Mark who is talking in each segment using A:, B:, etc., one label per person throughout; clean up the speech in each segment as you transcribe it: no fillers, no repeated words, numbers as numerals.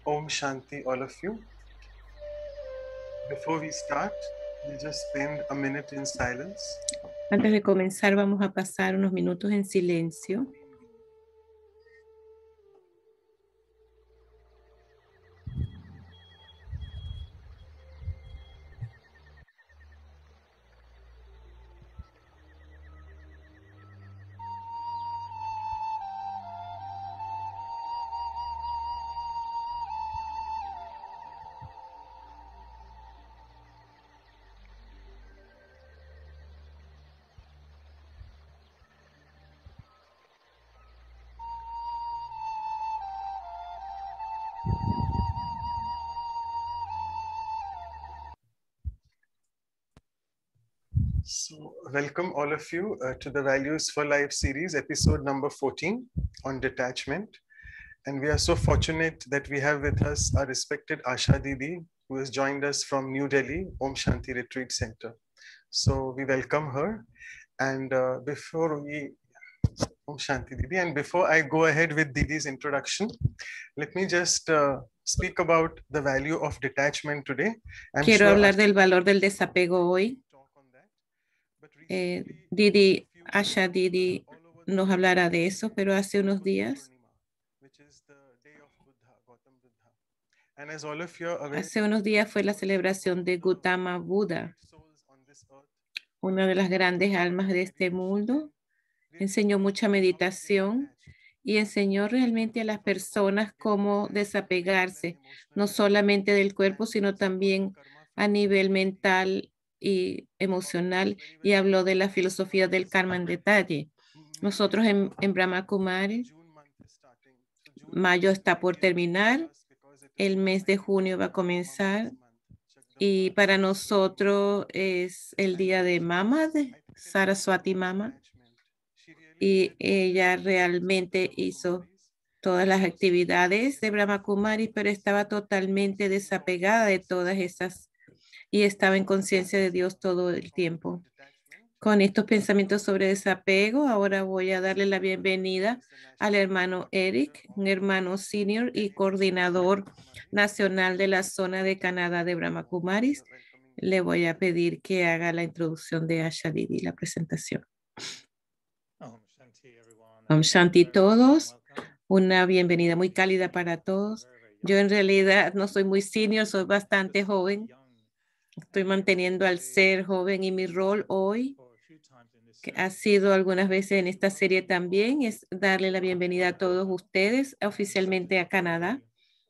A: Om Shanti, all of you. Before we start, we'll just spend a minute in silence.
B: Antes de comenzar, vamos a pasar unos minutos en silencio.
A: So, welcome all of you to the Values for Life series, episode number 14 on detachment. And we are so fortunate that we have with us our respected Asha Didi, who has joined us from New Delhi, Om Shanti Retreat Center. So, we welcome her. And before we, Om Shanti Didi, and before I go ahead with Didi's introduction, let me just speak about the value of detachment today.
B: Quiero hablar del valor del desapego hoy. Asha Didi nos hablará de eso, pero hace unos días fue la celebración de Gautama Buda, una de las grandes almas de este mundo. Enseñó mucha meditación y enseñó realmente a las personas cómo desapegarse, no solamente del cuerpo, sino también a nivel mental y emocional, y habló de la filosofía del karma en detalle. Nosotros en Brahma Kumaris, mayo está por terminar, el mes de junio va a comenzar, y para nosotros es el día de Mama, de Saraswati Mama, y ella realmente hizo todas las actividades de Brahma Kumaris, pero estaba totalmente desapegada de todas esas y estaba en conciencia de Dios todo el tiempo. Con estos pensamientos sobre desapego, ahora voy a darle la bienvenida al hermano Eric, un hermano senior y coordinador nacional de la zona de Canadá de Brahma Kumaris. Le voy a pedir que haga la introducción de Asha Didi, la presentación. Om Shanti todos, una bienvenida muy cálida para todos. Yo en realidad no soy muy senior, soy bastante joven. Estoy manteniendo al ser joven y mi rol hoy, que ha sido algunas veces en esta serie también, es darle la bienvenida a todos ustedes oficialmente a Canadá.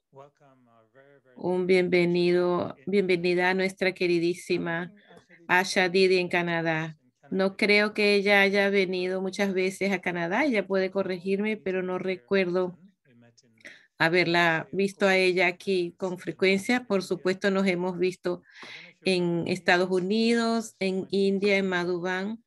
B: Un bienvenida a nuestra queridísima Asha Didi en Canadá. No creo que ella haya venido muchas veces a Canadá, ella puede corregirme, pero no recuerdo haberla visto a ella aquí con frecuencia. Por supuesto, nos hemos visto en Estados Unidos, en India, en Madhuban.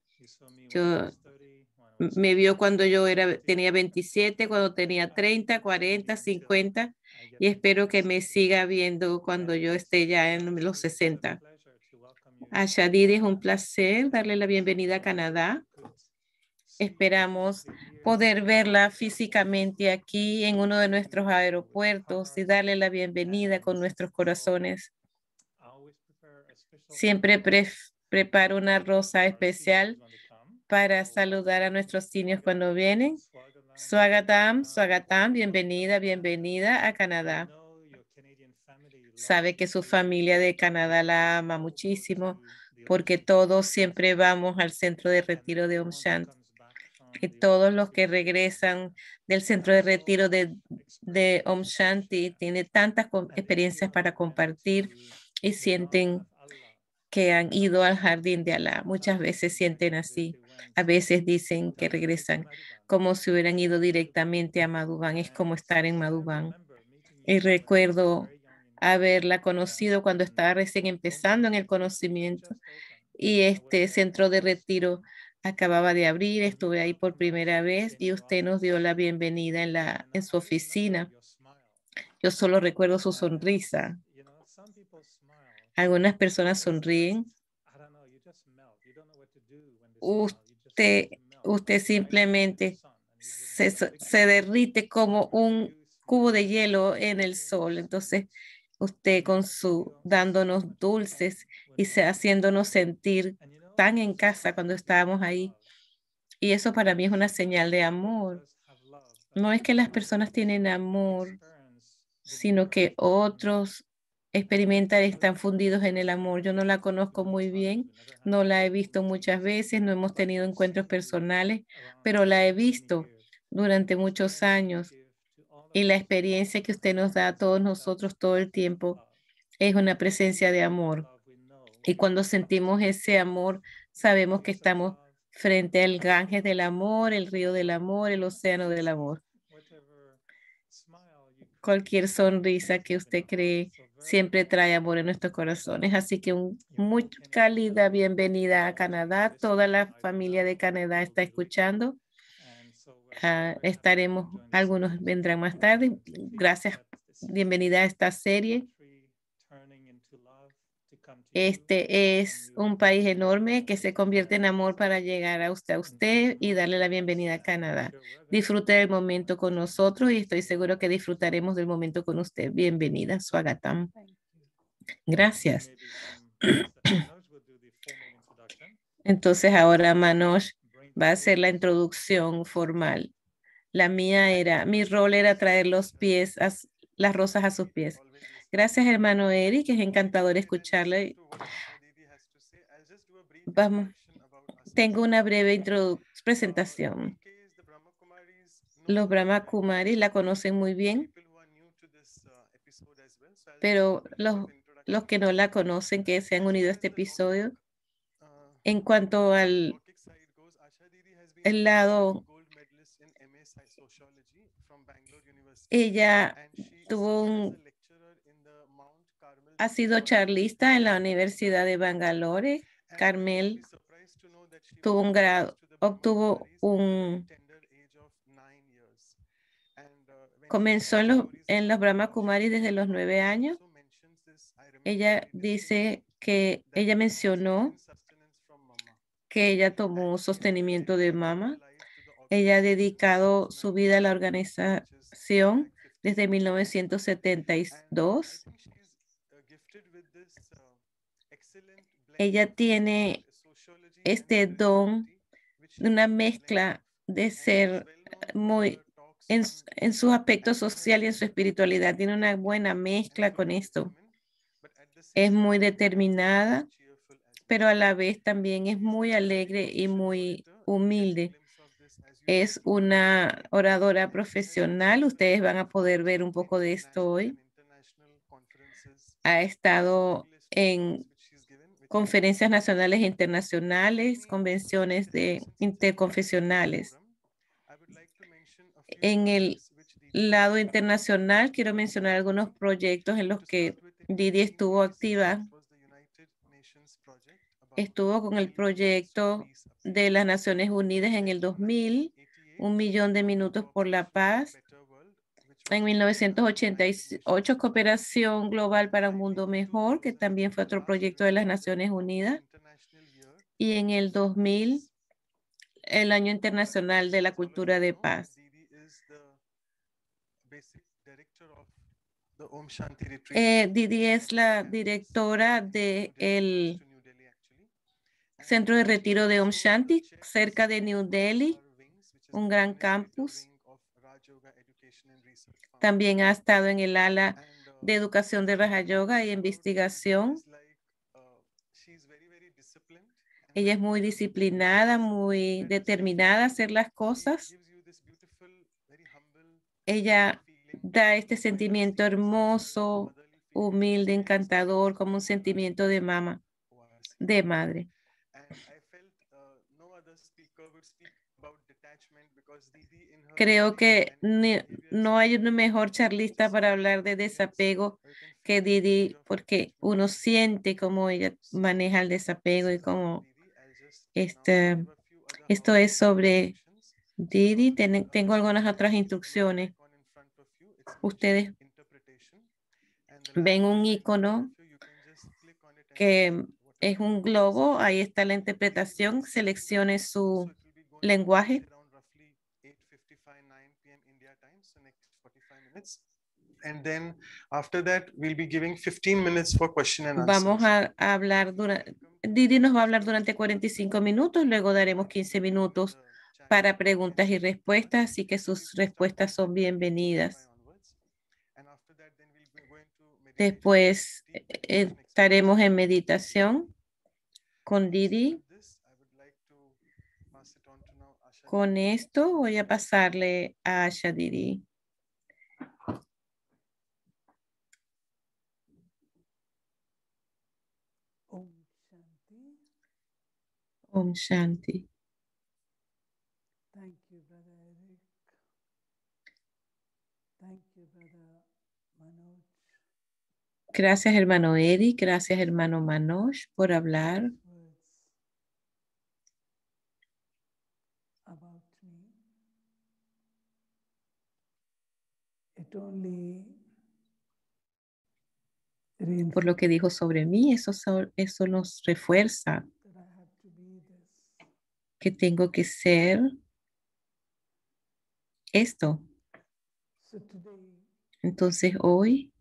B: Me vio cuando yo tenía 27, cuando tenía 30, 40, 50, y espero que me siga viendo cuando yo esté ya en los 60. Asha Didi, es un placer darle la bienvenida a Canadá. Esperamos poder verla físicamente aquí en uno de nuestros aeropuertos y darle la bienvenida con nuestros corazones. Siempre preparo una rosa especial para saludar a nuestros niños cuando vienen. Swagatam, Swagatam, bienvenida, bienvenida a Canadá. Sabe que su familia de Canadá la ama muchísimo porque todos siempre vamos al centro de retiro de Om Shanti. Y todos los que regresan del centro de retiro de Om Shanti tienen tantas experiencias para compartir y sienten que han ido al jardín de Alá. Muchas veces sienten así. A veces dicen que regresan como si hubieran ido directamente a Madhuban. Es como estar en Madhuban. Y recuerdo haberla conocido cuando estaba recién empezando en el conocimiento, y este centro de retiro acababa de abrir. Estuve ahí por primera vez y usted nos dio la bienvenida en su oficina. Yo solo recuerdo su sonrisa. Algunas personas sonríen. Usted simplemente se derrite como cubo de hielo en el sol. Entonces, usted con su dándonos dulces y haciéndonos sentir tan en casa cuando estábamos ahí. Y eso para mí es una señal de amor. No es que las personas tienen amor, sino que otros experimentan, están fundidos en el amor. Yo no la conozco muy bien, no la he visto muchas veces, no hemos tenido encuentros personales, pero la he visto durante muchos años y la experiencia que usted nos da a todos nosotros todo el tiempo es una presencia de amor. Y cuando sentimos ese amor, sabemos que estamos frente al Ganges del amor, el río del amor, el océano del amor. Cualquier sonrisa que usted cree siempre trae amor en nuestros corazones. Así que muy cálida bienvenida a Canadá. Toda la familia de Canadá está escuchando. Algunos vendrán más tarde. Gracias. Bienvenida a esta serie. Este es un país enorme que se convierte en amor para llegar a usted y darle la bienvenida a Canadá. Disfrute del momento con nosotros y estoy seguro que disfrutaremos del momento con usted. Bienvenida, Swagatam. Gracias. Entonces ahora Manoj va a hacer la introducción formal. Mi rol era traer las rosas a sus pies. Gracias, hermano Eric, es encantador escucharle. Vamos, tengo una breve presentación. Los Brahma Kumaris la conocen muy bien, pero los que no la conocen, que se han unido a este episodio, en cuanto al el lado, ella ha sido charlista en la Universidad de Bangalore. Carmel comenzó en los Brahma Kumaris desde los 9 años. Ella dice que ella mencionó que ella tomó sostenimiento de mamá. Ella ha dedicado su vida a la organización desde 1972. Ella tiene este don de una mezcla de ser muy en su aspecto social y en su espiritualidad. Tiene una buena mezcla con esto. Es muy determinada, pero a la vez también es muy alegre y muy humilde. Es una oradora profesional. Ustedes van a poder ver un poco de esto hoy. Ha estado en conferencias nacionales e internacionales, convenciones interconfesionales. En el lado internacional, quiero mencionar algunos proyectos en los que Didi estuvo activa. Estuvo con el proyecto de las Naciones Unidas en el 2000, 1.000.000 de minutos por la paz. En 1988, Cooperación Global para un Mundo Mejor, que también fue otro proyecto de las Naciones Unidas. Y en el 2000, el Año Internacional de la Cultura de Paz. Didi es la directora del Centro de Retiro de Om Shanti, cerca de New Delhi, un gran campus. También ha estado en el ala de educación de Raja Yoga y investigación. Ella es muy disciplinada, muy determinada a hacer las cosas. Ella da este sentimiento hermoso, humilde, encantador, como un sentimiento de madre. Creo que no hay un mejor charlista para hablar de desapego que Didi, porque uno siente cómo ella maneja el desapego y cómo esto es sobre Didi. Tengo algunas otras instrucciones. Ustedes ven un icono que es un globo. Ahí está la interpretación. Seleccione su lenguaje.
A: And then after that, we'll be giving 15 minutes for question and
B: Vamos
A: answers.
B: a hablar durante, Didi nos va a hablar durante 45 minutos, luego daremos 15 minutos para preguntas y respuestas, así que sus respuestas son bienvenidas. Después estaremos en meditación con Didi. Con esto voy a pasarle a Asha Didi.
C: Om Shanti.
B: Om Shanti.
C: Thank you, Brother Eric. Thank you, Brother Manoj.
B: Gracias, hermano Eric. Gracias, hermano Manoj, por hablar
C: Words about me. It only
B: por lo que dijo sobre mí. Eso nos refuerza
C: that I have to be this.
B: que tengo que ser esto.
C: So today,
B: Entonces hoy,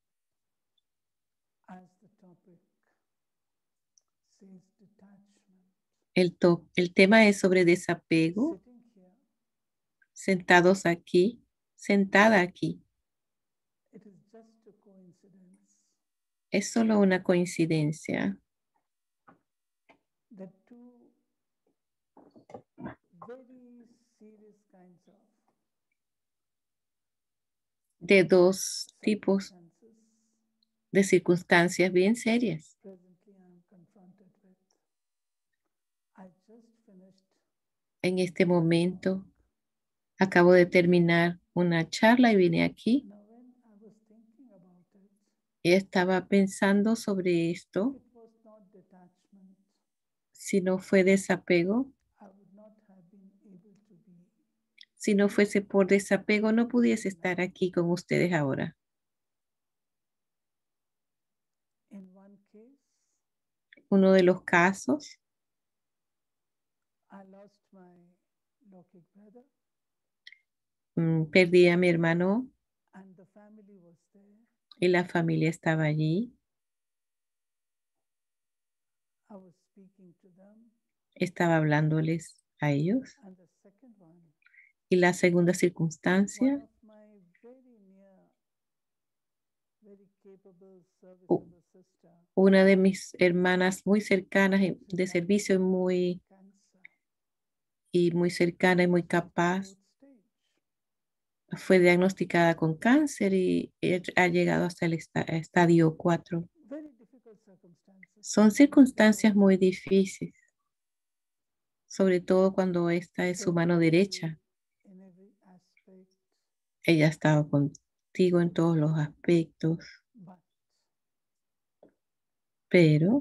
C: as the topic says detachment,
B: el tema es sobre desapego.
C: sitting here,
B: Sentados aquí, sentada aquí.
C: it is just a coincidence
B: Es solo una coincidencia
C: that two very serious kinds of
B: de dos tipos
C: circumstances
B: de circunstancias bien serias.
C: presently I am confronted with. I just finished
B: En este momento acabo de terminar una charla y vine aquí
C: now when I was thinking about it,
B: y estaba pensando sobre esto.
C: it was not detachment.
B: Si no fue desapego,
C: I would not have been able to be
B: si no fuese por desapego, no pudiese estar aquí con ustedes ahora.
C: in one case.
B: Uno de los casos,
C: I lost my Lokik brother
B: perdí a mi hermano
C: and the family was there.
B: y la familia estaba allí.
C: I was speaking to them.
B: Estaba hablándoles a ellos.
C: And the second one,
B: Y la segunda
C: one
B: circunstancia,
C: of my very near, very capable, serviceable sister
B: una de mis hermanas muy cercanas de servicio
C: cancer
B: y muy cercana y muy capaz
C: fourth stage.
B: fue diagnosticada con cáncer y ha llegado hasta el estadio 4.
C: Very difficult circumstances.
B: Son circunstancias muy difíciles, sobre todo cuando esta es su
C: There
B: mano
C: was you
B: derecha.
C: in every aspect,
B: Ella ha estado contigo en todos los aspectos,
C: but
B: pero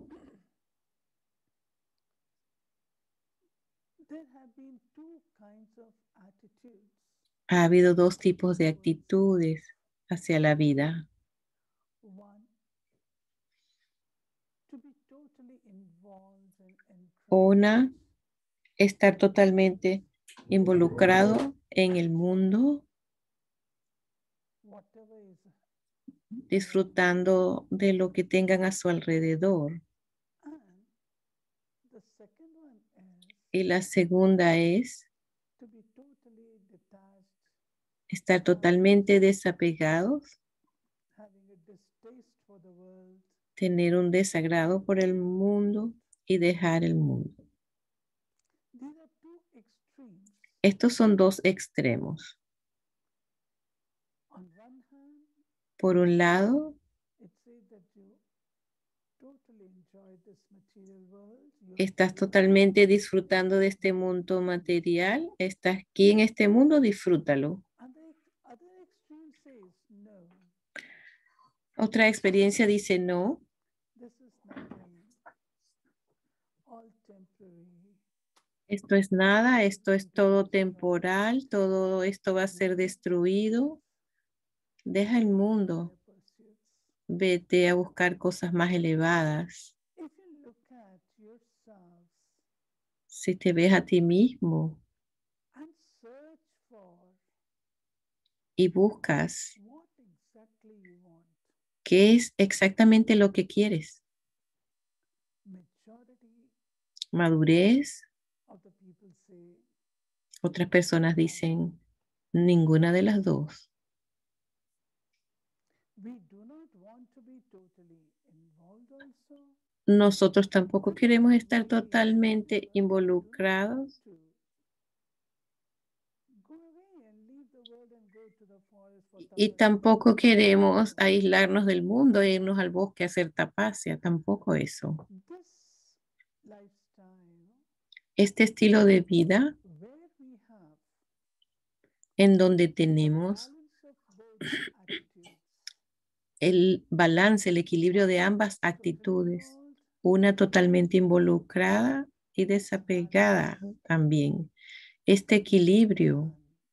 C: there have been two kinds of attitudes.
B: ha habido dos tipos de actitudes hacia la vida.
C: One, to be totally involved and engrossed.
B: Una, estar totalmente involucrado en el mundo,
C: Whatever is
B: disfrutando de lo que tengan a su alrededor.
C: and the second one is
B: Y la segunda es
C: to be totally detached,
B: estar totalmente desapegados,
C: having a distaste for the world,
B: tener un desagrado por el mundo y dejar el mundo.
C: these are two extremes.
B: Estos son dos extremos.
C: On one hand,
B: Por un lado,
C: it says that you totally enjoy this material world. You
B: estás totalmente disfrutando de este mundo material, estás aquí en este mundo, disfrútalo.
C: and the other extreme says, no,
B: Otra experiencia dice no,
C: this is nothing, all temporary.
B: esto es nada, esto es todo temporal, todo esto va a ser destruido. Deja el mundo,
C: Their pursuits.
B: vete a buscar cosas más elevadas.
C: If you look at yourselves
B: Si te ves a ti mismo
C: and search for
B: y buscas
C: what exactly you want.
B: qué es exactamente lo que quieres.
C: Majority
B: Madurez,
C: of the people say,
B: otras personas dicen ninguna de las dos.
C: we do not want to be totally involved also.
B: Nosotros tampoco
C: But
B: queremos
C: we
B: estar
C: really
B: totalmente
C: do not
B: involucrados
C: want to go away and leave the world and go to the forest for
B: y
C: tapasya.
B: tampoco queremos aislarnos del mundo e irnos al bosque a hacer tapasya, tampoco eso.
C: This lifestyle
B: Este estilo de vida
C: where we have
B: en donde
C: the
B: tenemos
C: balance of both attitudes,
B: el balance, el equilibrio de ambas
C: totally
B: actitudes,
C: involved
B: una totalmente involucrada y desapegada también. Este equilibrio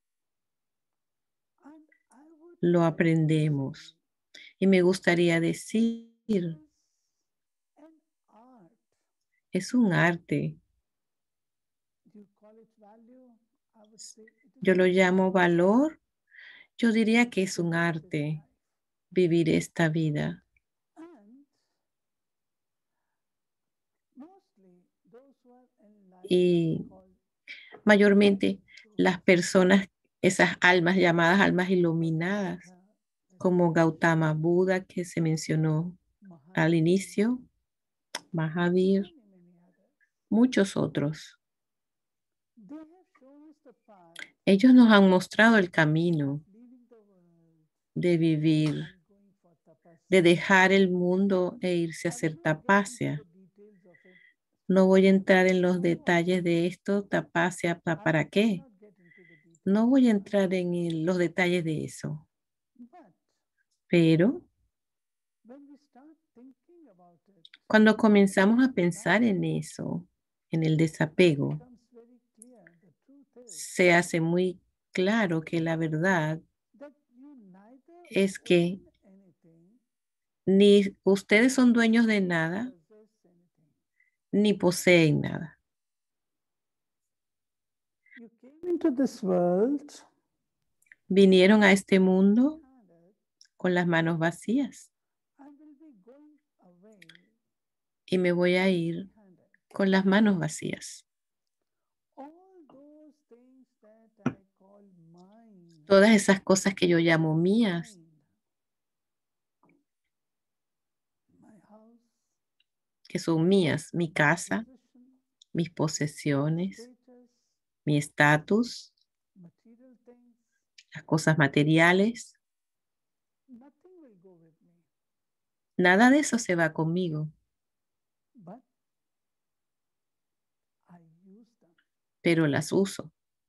C: and I would
B: lo
C: like to
B: aprendemos.
C: say
B: Y me gustaría decir,
C: is an art.
B: es un arte.
C: You call it value, I would say it is
B: Yo lo
C: an
B: llamo
C: art
B: valor. Yo diría que es
C: to
B: un
C: live this
B: arte
C: life.
B: vivir esta vida.
C: And mostly those who are
B: Y
C: enlightened called
B: mayormente las
C: souls.
B: personas, esas almas llamadas almas
C: Like
B: iluminadas,
C: Buddha,
B: como
C: Buddha,
B: Gautama Buda que se mencionó al
C: Mahavir,
B: inicio, Mahavir,
C: many others.
B: muchos otros.
C: They have shown us the path
B: Ellos nos han mostrado el camino
C: of leaving the world
B: de vivir,
C: and going for
B: de
C: tapasya.
B: dejar el mundo e irse a
C: I will
B: hacer
C: not get into
B: tapasya.
C: the details of it.
B: No voy a entrar en los
C: I don't want
B: detalles
C: to.
B: de esto, tapasya,
C: I
B: ¿para qué?
C: cannot get into the
B: No
C: details
B: voy a
C: of that.
B: entrar en los detalles de eso,
C: But
B: pero
C: when we start thinking about it,
B: cuando comenzamos a pensar en eso, en el
C: it
B: desapego,
C: becomes very clear. The truth is
B: se hace muy claro que la verdad
C: that you neither
B: es que
C: own anything
B: ni ustedes son dueños de nada,
C: possess anything.
B: ni poseen nada.
C: You came into this world
B: Vinieron a este mundo
C: handed
B: con las manos vacías
C: and will be going away
B: y me voy a ir
C: handed.
B: con las manos vacías.
C: All those things that I call mine,
B: Todas esas cosas que yo llamo mías,
C: my house,
B: que son mías, mi casa,
C: position,
B: mis posesiones,
C: status,
B: mi estatus,
C: material things,
B: las cosas materiales,
C: nothing will go with me.
B: nada de eso se va conmigo,
C: But I use them.
B: pero las uso,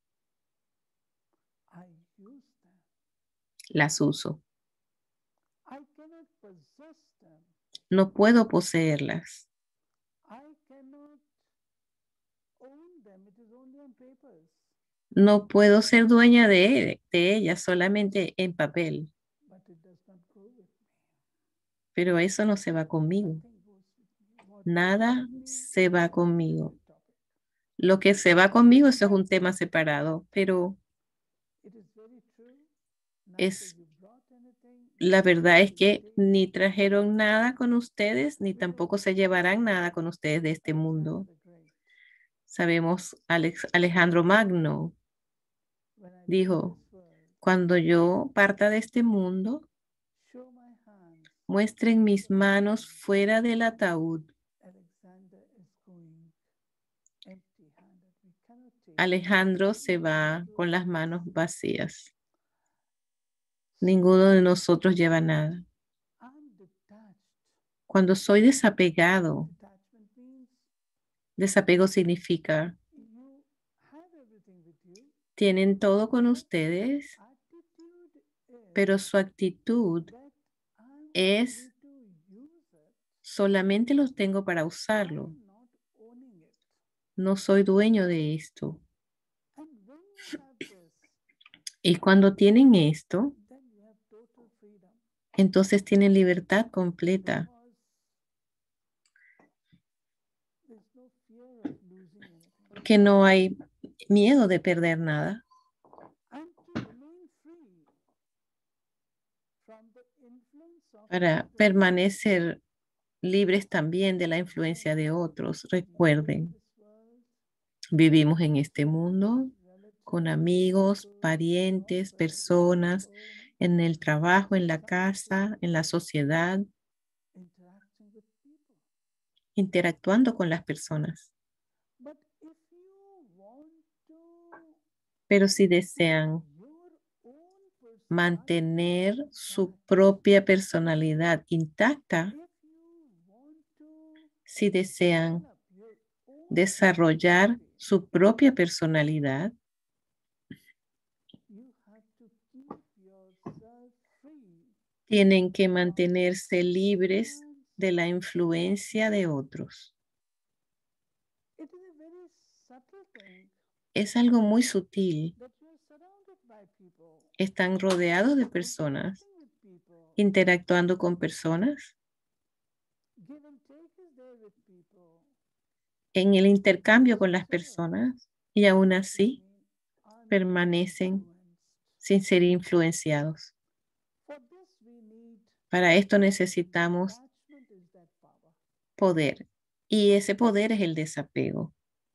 C: I use them.
B: las uso.
C: I cannot possess them.
B: No puedo poseerlas,
C: I cannot own them. It is only on papers.
B: no puedo ser dueña de ellas solamente en papel,
C: But it does not go with me.
B: pero eso no se va conmigo,
C: Nothing goes with me. What
B: nada
C: goes with me
B: se va
C: is a
B: conmigo.
C: different topic.
B: Lo que se va conmigo, eso es un tema separado, pero
C: It is very true.
B: es,
C: Neither you brought anything,
B: la
C: neither
B: verdad
C: will
B: es
C: you
B: que
C: take.
B: ni trajeron nada con ustedes, ni
C: We know
B: tampoco se llevarán nada con ustedes de este
C: Alexander
B: mundo.
C: the Great.
B: Sabemos, Alejandro Magno
C: When I leave
B: dijo,
C: this world,
B: cuando yo parta de este mundo,
C: show my hands.
B: muestren mis
C: out of the
B: manos
C: tomb.
B: fuera del ataúd.
C: Alexander is going empty-handed. We cannot take.
B: Alejandro se
C: None
B: va
C: of
B: con
C: us
B: las
C: has.
B: manos vacías.
C: So
B: Ninguno de nosotros lleva nada.
C: I'm detached.
B: Cuando soy desapegado,
C: Detachment means
B: desapego significa,
C: you have everything with you.
B: tienen todo con ustedes,
C: Attitude
B: pero
C: is
B: su actitud
C: that I'm
B: es,
C: only to use it.
B: solamente los tengo para usarlo.
C: I'm not owning it.
B: No soy dueño de esto.
C: And when you have this,
B: Y cuando tienen esto,
C: then you have total freedom.
B: entonces tienen libertad completa,
C: Because there's no fear of losing anything.
B: porque no hay miedo de perder nada.
C: And to remain free,
B: para permanecer libres también de la influencia de otros. Recuerden, vivimos en este mundo con amigos, parientes, personas, en el trabajo, en la casa, en la sociedad, interactuando con las personas. Pero si desean mantener su propia personalidad intacta, si desean desarrollar su propia personalidad, tienen que mantenerse libres de la influencia de otros. Es algo muy sutil. Están rodeados de personas, interactuando con personas. En el intercambio con las personas, y aún así permanecen sin ser influenciados. Para esto necesitamos poder, y ese poder es el desapego.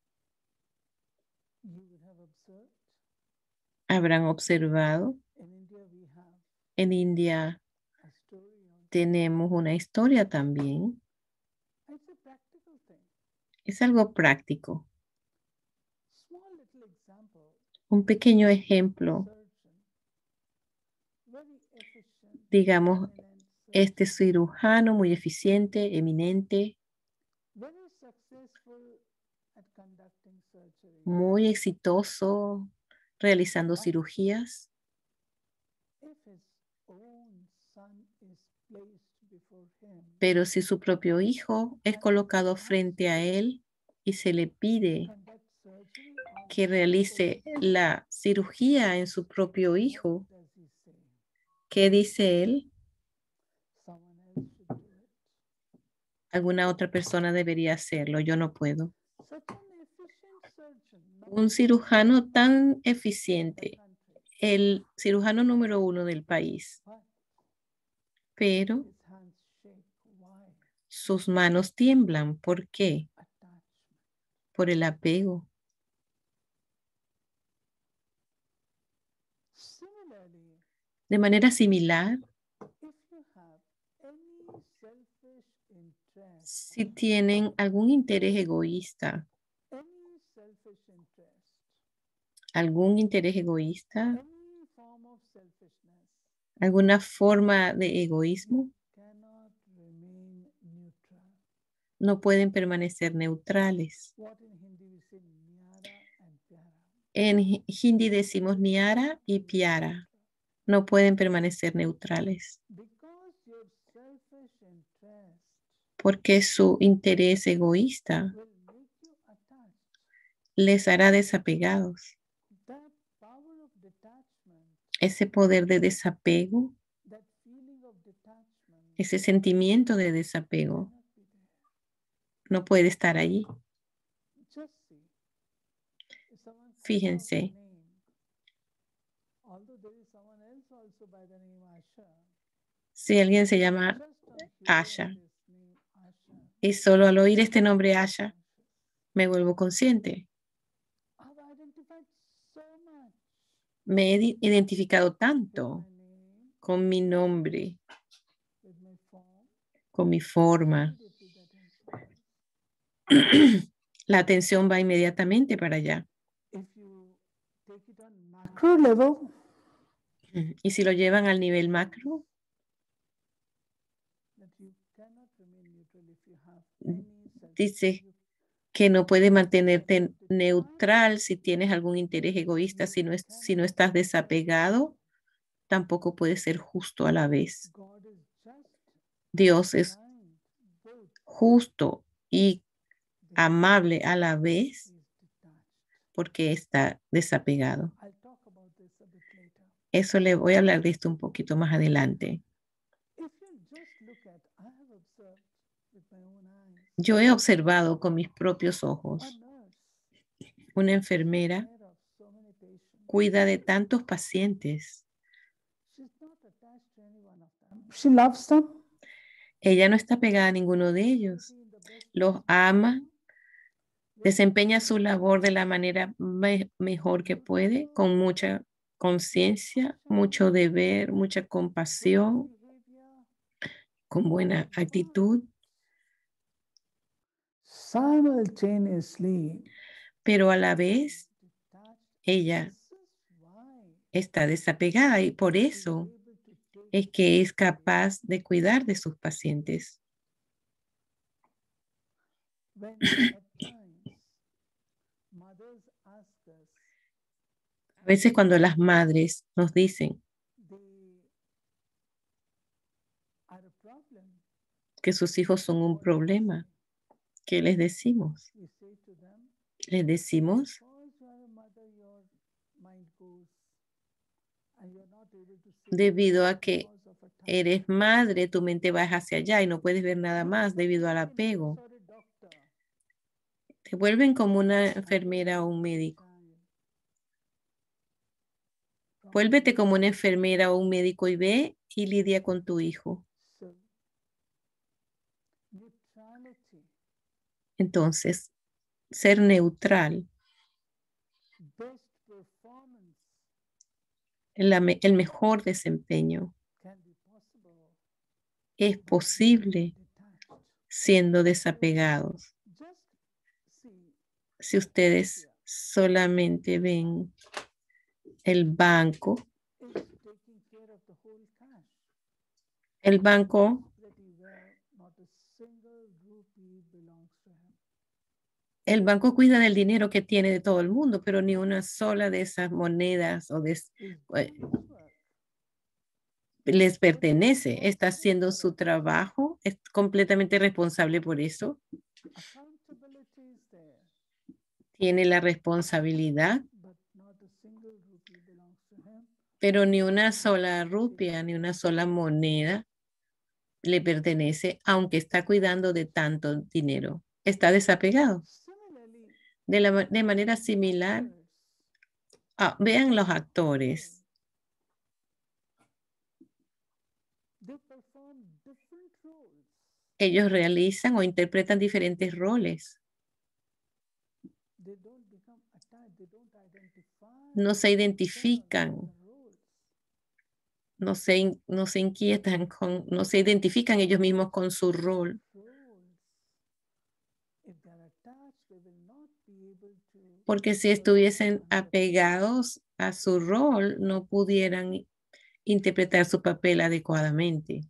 B: Habrán observado, en India tenemos una historia también. Es algo práctico. Un pequeño ejemplo. Digamos, este cirujano muy eficiente, eminente, muy exitoso realizando cirugías. Pero si su propio hijo es colocado frente a él y se le pide que realice la cirugía en su propio hijo, ¿qué dice él? Alguna otra persona debería hacerlo, yo no puedo. Un cirujano tan eficiente, el cirujano número 1 del país, pero sus manos tiemblan. ¿Por qué? Por el apego. De manera similar, si tienen algún interés egoísta, alguna forma de egoísmo, no pueden permanecer neutrales. En hindi decimos niara y piara. No pueden permanecer neutrales. Porque su interés egoísta les hará desapegados. Ese poder de desapego, ese sentimiento de desapego, no puede estar allí. Fíjense. Si alguien se llama Asha y solo al oír este nombre Asha me vuelvo consciente. Me he identificado tanto con mi nombre, con mi forma. La atención va inmediatamente para allá. Y si lo llevan al nivel macro, dice que no puedes mantenerte neutral si tienes algún interés egoísta, si no estás desapegado, tampoco puedes ser justo a la vez. Dios es justo y amable a la vez porque está desapegado. Eso le voy a hablar de esto un poquito más adelante. Yo he observado con mis propios ojos. Una enfermera cuida de tantos pacientes.
C: She loves them.
B: Ella no está pegada a ninguno de ellos. Los ama, desempeña su labor de la manera mejor que puede, con mucha conciencia, mucho deber, mucha compasión, con buena actitud,
C: Simultaneously,
B: pero a la vez ella está desapegada y por eso es que es capaz de cuidar de sus pacientes.
C: when at times mothers ask us,
B: A veces cuando las madres nos dicen
C: they are a problem,
B: que sus hijos son un problema, ¿qué les decimos?
C: we say to them,
B: Les decimos,
C: because you are a mother, your mind goes, and you're not able to see
B: debido a que
C: because of attachment.
B: eres madre, tu mente va hacia allá y no puedes ver nada más debido al apego.
C: Or a doctor,
B: Te vuelven como una enfermera o un médico. Vuélvete como una enfermera o un médico y ve y lidia con tu hijo.
C: so neutrality,
B: Entonces, ser neutral,
C: best performance
B: el mejor desempeño
C: can be possible
B: es posible
C: detached.
B: siendo desapegados.
C: Just see
B: Si ustedes solamente ven el banco,
C: is taking care of the whole cash.
B: el banco
C: Pretty well, not a single rupee belongs to him.
B: El banco cuida del dinero que tiene de todo el mundo, pero ni una sola de esas monedas o
C: Is doing his work.
B: les pertenece. Está haciendo su trabajo, es completamente responsable por eso.
C: Accountability is there,
B: Tiene la responsabilidad,
C: but not a single rupee belongs to him.
B: pero ni una sola rupia, ni una sola moneda le pertenece, aunque está cuidando de tanto dinero. Está desapegado.
C: Similarly,
B: De manera similar,
C: actors,
B: vean los actores.
C: they perform different roles.
B: Ellos realizan o interpretan diferentes roles.
C: They don't become attached, they don't identify
B: No se identifican,
C: the roles.
B: no se inquietan, no se identifican ellos mismos con su rol.
C: Roles. If they are attached, they will not be able to
B: Porque si estuviesen apegados a su rol, no pudieran interpretar su papel adecuadamente.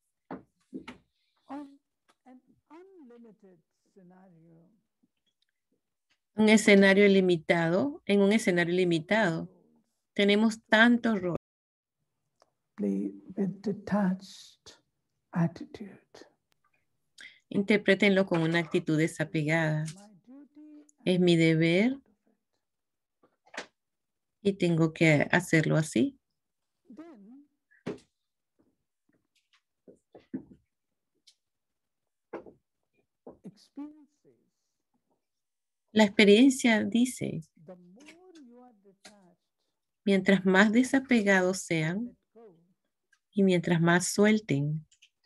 C: on an unlimited scenario.
B: Un escenario limitado, en un escenario limitado, tenemos tantos roles.
C: Play with detached attitude.
B: Interprétenlo con una actitud desapegada.
C: My duty
B: Es mi deber y tengo que hacerlo así.
C: then experiences.
B: La experiencia dice,
C: The more you are detached,
B: mientras más desapegados sean
C: let go,
B: y mientras más suelten,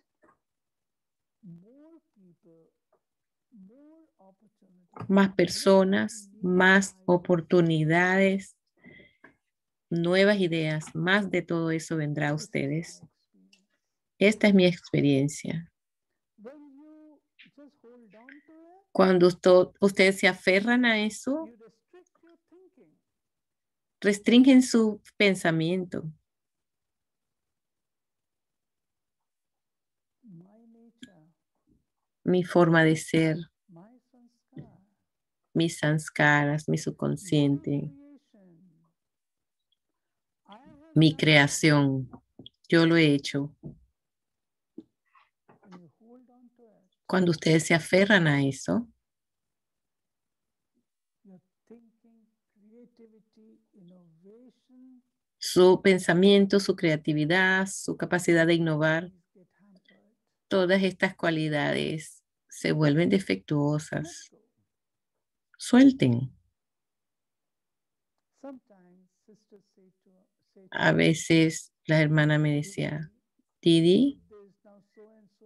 C: more people, more opportunities,
B: más personas, más oportunidades, nuevas ideas, más de todo eso vendrá a ustedes. Esta es mi experiencia.
C: When you just hold on to it,
B: Cuando ustedes se aferran a eso,
C: you restrict your thinking.
B: restringen su pensamiento.
C: My nature,
B: Mi forma de ser,
C: my sanskar,
B: mis sanskaras, mi
C: my
B: subconsciente,
C: creation. I have
B: mi
C: done it.
B: creación. Yo lo he hecho.
C: When you hold on to it,
B: Cuando ustedes se aferran a eso,
C: your thinking, creativity, innovation,
B: su pensamiento, su creatividad, su capacidad de innovar,
C: these get hampered.
B: todas estas cualidades se vuelven
C: Let
B: defectuosas.
C: go.
B: Suelten.
C: Sometimes sisters say to
B: A veces la hermana me decía, Didi,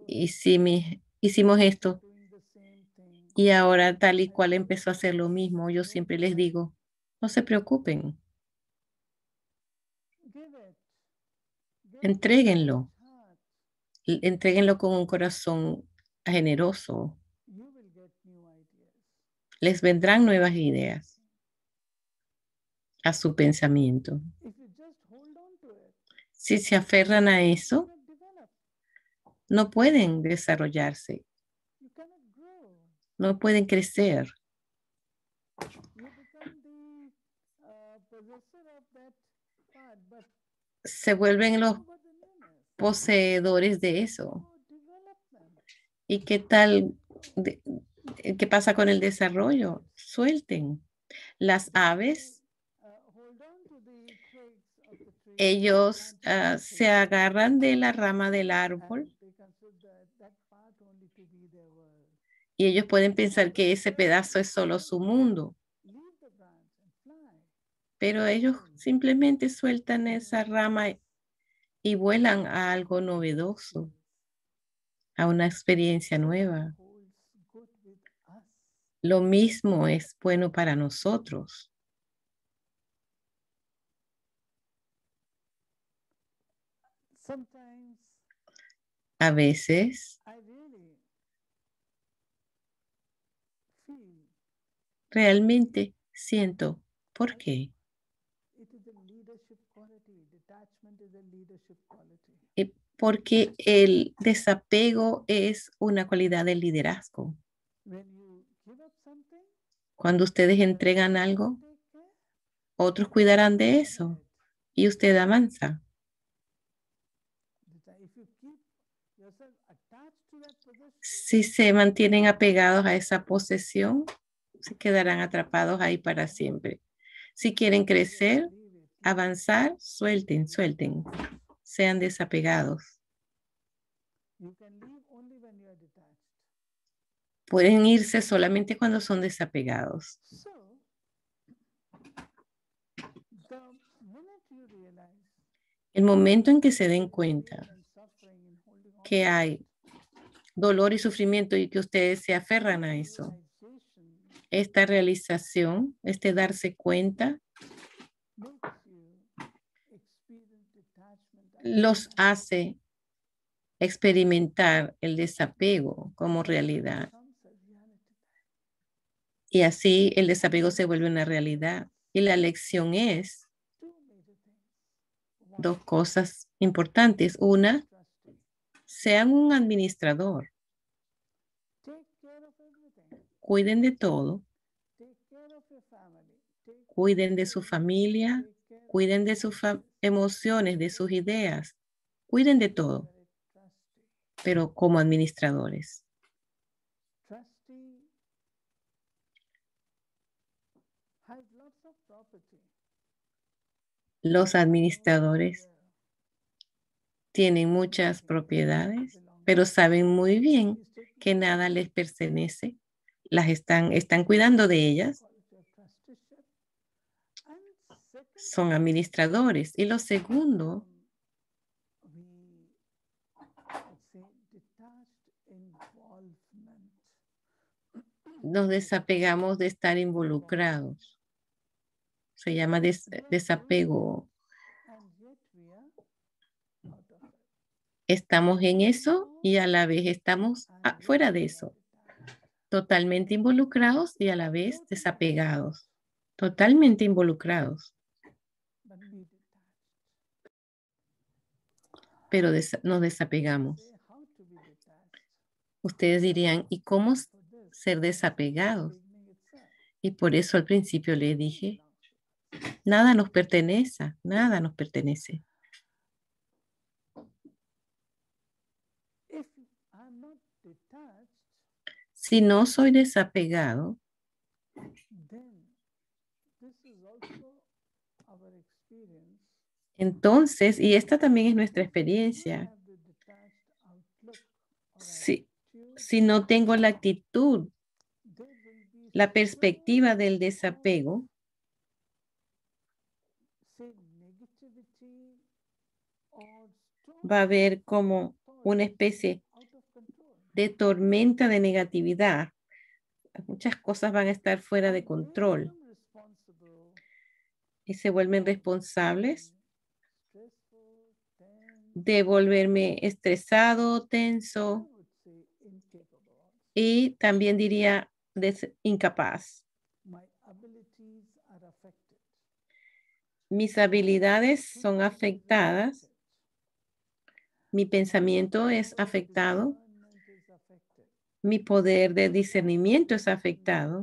B: hicimos esto y ahora tal y cual empezó a hacer lo mismo. Yo siempre les digo, no se preocupen, entréguenlo, entréguenlo con un corazón generoso. Les vendrán nuevas ideas a su pensamiento. Si se aferran a eso, no pueden desarrollarse, no pueden crecer. Se vuelven los poseedores de eso. ¿Y qué tal? ¿Qué pasa con el desarrollo? Suelten. Las aves, ellos se agarran de la rama del árbol y ellos pueden pensar que ese pedazo es solo su mundo, pero ellos simplemente sueltan esa rama y vuelan a algo novedoso, a una experiencia nueva. Lo mismo es bueno para nosotros. A veces realmente siento, ¿por qué? Porque el desapego es una cualidad del liderazgo. Cuando ustedes entregan algo, otros cuidarán de eso y usted avanza. Si se mantienen apegados a esa posesión, se quedarán atrapados ahí para siempre. Si quieren crecer, avanzar, suelten, suelten. Sean desapegados. Pueden irse solamente cuando son desapegados. El momento en que se den cuenta que hay dolor y sufrimiento y que ustedes se aferran a eso, esta realización, este darse cuenta, los hace experimentar el desapego como realidad. Y así el desapego se vuelve una realidad. Y la lección es dos cosas importantes. Una, sean un administrador. Cuiden de todo. Cuiden de su familia. Cuiden de sus emociones, de sus ideas. Cuiden de todo, pero como administradores. Los administradores tienen muchas propiedades, pero saben muy bien que nada les pertenece. Las están cuidando de ellas. Son administradores. Y lo segundo, nos desapegamos de estar involucrados. Se llama desapego. Estamos en eso y a la vez estamos fuera de eso. Totalmente involucrados y a la vez desapegados. Totalmente involucrados. Pero nos desapegamos. Ustedes dirían, ¿y cómo ser desapegados? Y por eso al principio le dije, nada nos pertenece, nada nos pertenece. Si no soy desapegado, entonces, y esta también es nuestra experiencia, si no tengo la actitud, la perspectiva del desapego, va a haber como una especie de tormenta de negatividad. Muchas cosas van a estar fuera de control y se vuelven responsables de volverme estresado, tenso y también diría incapaz. Mis habilidades son afectadas. Mi pensamiento es afectado. Mi poder de discernimiento es afectado.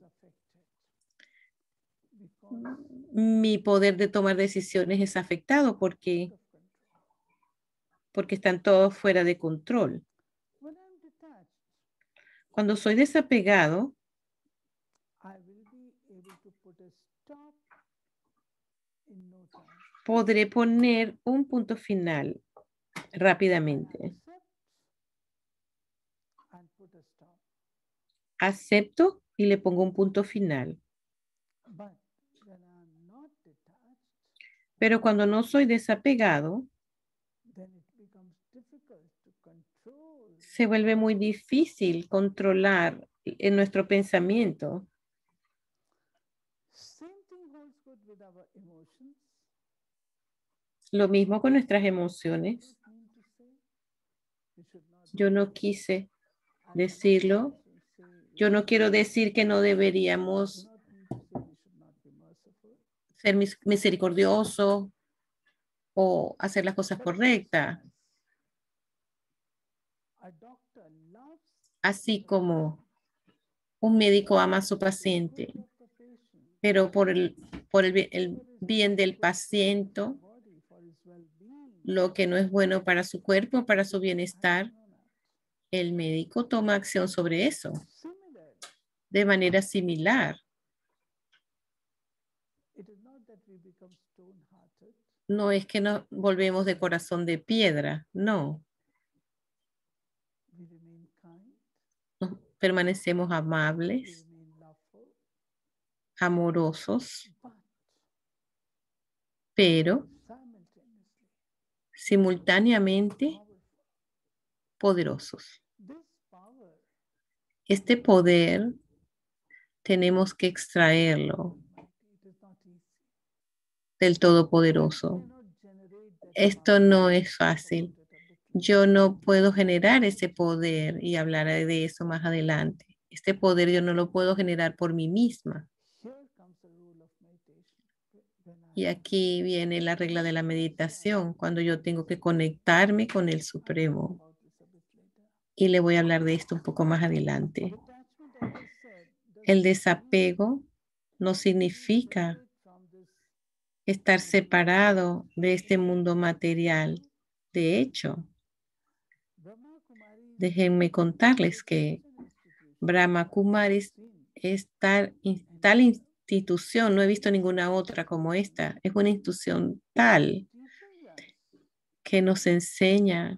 B: Mi poder de tomar decisiones es afectado porque están todos fuera de control. Cuando soy desapegado, podré poner un punto final rápidamente. Acepto y le pongo un punto final. Pero cuando no soy desapegado, se vuelve muy difícil controlar en nuestro pensamiento. Lo mismo con nuestras emociones. Yo no quise decirlo. Yo no quiero decir que no deberíamos ser misericordiosos o hacer las cosas correctas. Así como un médico ama a su paciente, pero por el bien del paciente, lo que no es bueno para su cuerpo, para su bienestar, el médico toma acción sobre eso. De manera similar, no es que nos volvemos de corazón de piedra, no. Nos permanecemos amables, amorosos, pero simultáneamente poderosos. Este poder tenemos que extraerlo del Todopoderoso. Esto no es fácil. Yo no puedo generar ese poder y hablar de eso más adelante. Este poder yo no lo puedo generar por mí misma. Y aquí viene la regla de la meditación, cuando yo tengo que conectarme con el Supremo. Y le voy a hablar de esto un poco más adelante. El desapego no significa estar separado de este mundo material. De hecho, déjenme contarles que Brahma Kumaris es tal institución, no he visto ninguna otra como esta, es una institución tal que nos enseña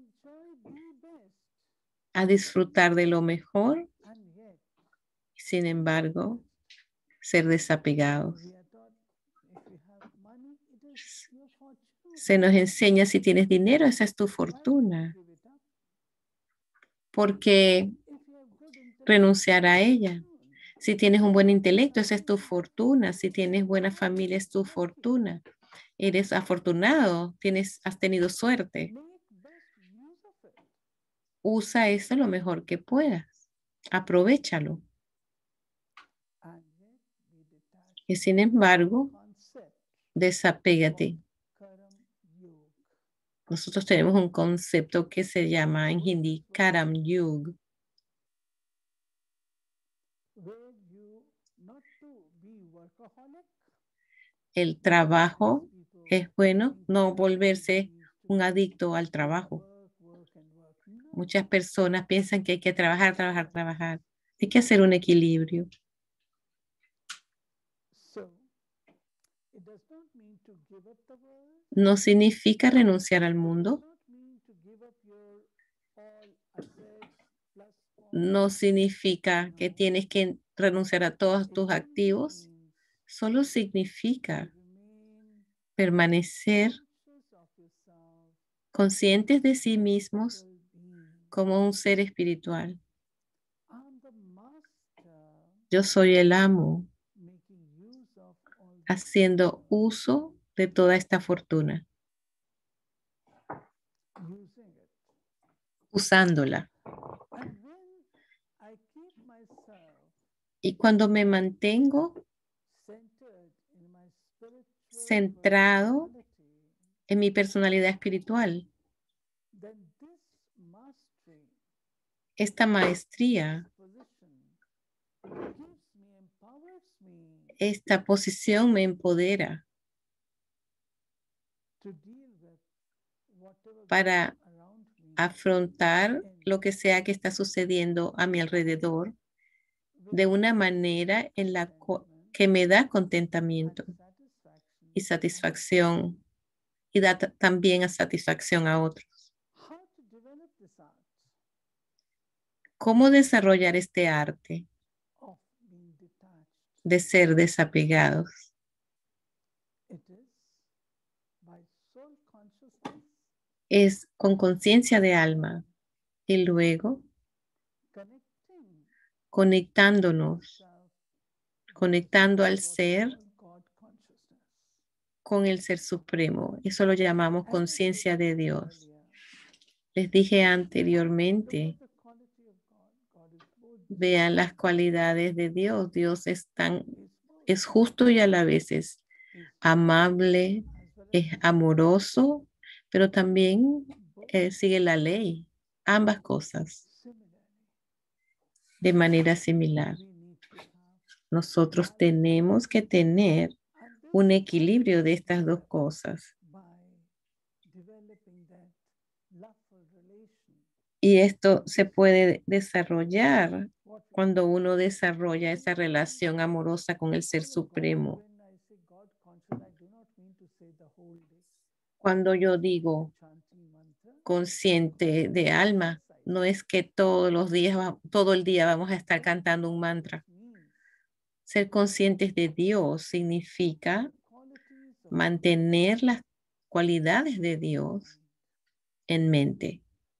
B: a disfrutar de lo mejor, sin embargo, ser desapegados. Se nos enseña, si tienes dinero, esa es tu fortuna. ¿Por qué renunciar a ella? Si tienes un buen intelecto, esa es tu fortuna. Si tienes buena familia, es tu fortuna. Eres afortunado, has tenido suerte. Usa eso lo mejor que puedas. Aprovéchalo. Y sin embargo, desapégate. Nosotros tenemos un concepto que se llama en hindi Karam Yug. El trabajo es bueno, no volverse un adicto al trabajo. Muchas personas piensan que hay que trabajar, trabajar, trabajar. Hay que hacer un equilibrio. No significa renunciar al mundo. No significa que tienes que renunciar a todos tus activos. Solo significa permanecer conscientes de sí mismos como un ser espiritual.
C: I'm the master
B: Yo soy el amo
C: making use of all this
B: haciendo uso de toda esta fortuna,
C: using it.
B: usándola.
C: And when I keep myself
B: Y cuando me mantengo
C: centered in my spiritual
B: centrado
C: personality,
B: en mi personalidad espiritual,
C: then this mastery,
B: esta maestría,
C: position gives me, empowers me
B: esta posición me empodera
C: to deal with whatever
B: para
C: goes around me
B: afrontar lo que sea que está sucediendo a mi alrededor
C: with
B: de una manera en la
C: contentment
B: que me da
C: and
B: contentamiento
C: satisfaction
B: y
C: to others.
B: satisfacción y da también a satisfacción a otros.
C: How to develop this art
B: ¿Cómo desarrollar este arte
C: of being detached?
B: de ser desapegados?
C: It is by soul consciousness,
B: Es con conciencia de alma y luego
C: connecting
B: conectándonos,
C: self
B: conectando al
C: what we
B: ser
C: call God consciousness.
B: con el ser supremo. Eso lo llamamos
C: As I
B: conciencia de
C: told you
B: Dios.
C: earlier,
B: Les dije
C: look
B: anteriormente,
C: at the quality of God. God is both
B: vean las cualidades de Dios. Dios
C: is
B: es justo y a la vez es
C: is
B: amable,
C: as well as
B: es amoroso, pero también
C: both
B: sigue la ley. Ambas cosas
C: similarly.
B: de manera similar.
C: We need to have
B: Nosotros tenemos que tener
C: and this
B: un
C: can
B: equilibrio
C: be
B: de estas dos
C: developed
B: cosas.
C: by developing that loveful relation.
B: Y esto se puede desarrollar
C: What we
B: cuando
C: call
B: uno desarrolla esa relación amorosa con el Ser
C: so God,
B: Supremo.
C: when I say God conscious, I do not mean to say the whole day.
B: Cuando yo digo
C: Chanting mantra,
B: consciente de alma, no es que todos los días, todo el día vamos a estar cantando un mantra.
C: means
B: Ser conscientes de Dios significa
C: qualities of
B: mantener las cualidades de Dios en mente.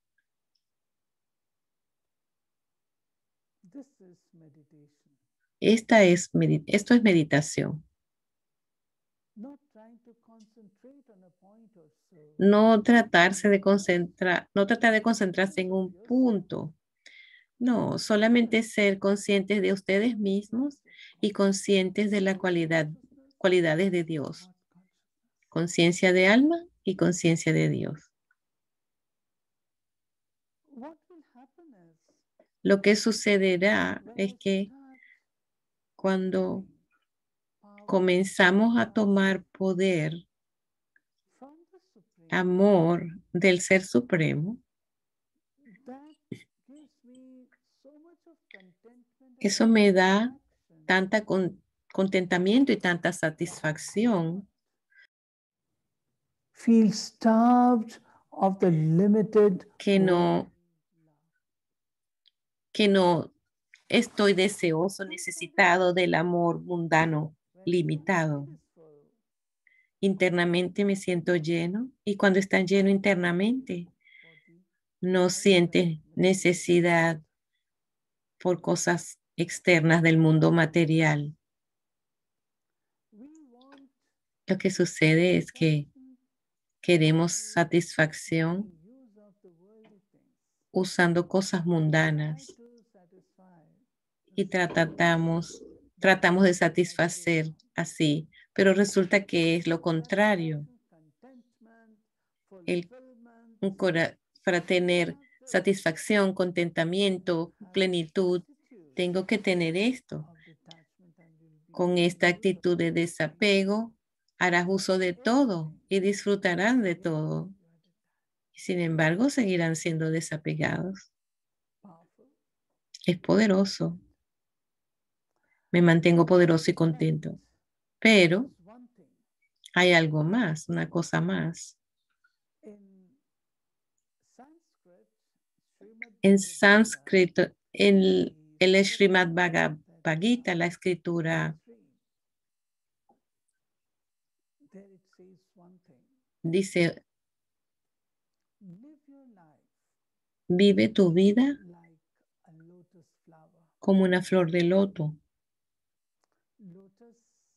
C: this is meditation.
B: Esto es meditación.
C: Not trying to concentrate on a point or so.
B: No tratarse de concentrar, no tratar de concentrarse en un punto. No, solamente ser conscientes de ustedes mismos y conscientes de la cualidades de Dios.
C: God consciousness.
B: Conciencia de alma y conciencia de Dios.
C: What will happen is
B: Lo que sucederá
C: when
B: es
C: I
B: que
C: start
B: cuando
C: power
B: comenzamos a tomar poder,
C: from the Supreme,
B: amor del Ser Supremo,
C: that gives me so much of contentment and
B: eso me da
C: satisfaction.
B: tanta contentamiento y tanta satisfacción
C: Feel starved of the limited
B: que
C: world.
B: no estoy deseoso, necesitado del amor mundano
C: When
B: limitado.
C: inside is full,
B: Internamente me siento lleno y cuando están lleno internamente,
C: for the
B: no sientes necesidad por cosas externas del mundo material.
C: we want
B: Lo que sucede es que
C: satisfaction
B: queremos
C: by
B: satisfacción
C: making use of the worldly things.
B: usando cosas
C: We try
B: mundanas
C: to satisfy
B: y
C: the
B: tratamos de satisfacer así, pero resulta que es lo contrario.
C: contentment,
B: El,
C: fulfillment,
B: para tener satisfacción, contentamiento, plenitud, tengo que tener esto.
C: of detachment, and will be
B: Con esta actitud de desapego, harás uso de todo y disfrutarán de todo. Sin embargo, seguirán siendo desapegados.
C: powerful.
B: Es poderoso. Me mantengo poderoso y contento. Pero
C: There's one thing
B: hay algo más, una cosa más.
C: in Sanskrit, Srimad
B: En
C: Bhagavad
B: sánscrito, en
C: Gita,
B: el Srimad Bhagavad Gita, la escritura
C: there it says one thing:
B: dice,
C: live your life
B: Vive tu vida
C: like a lotus flower.
B: como una flor de loto.
C: Lotus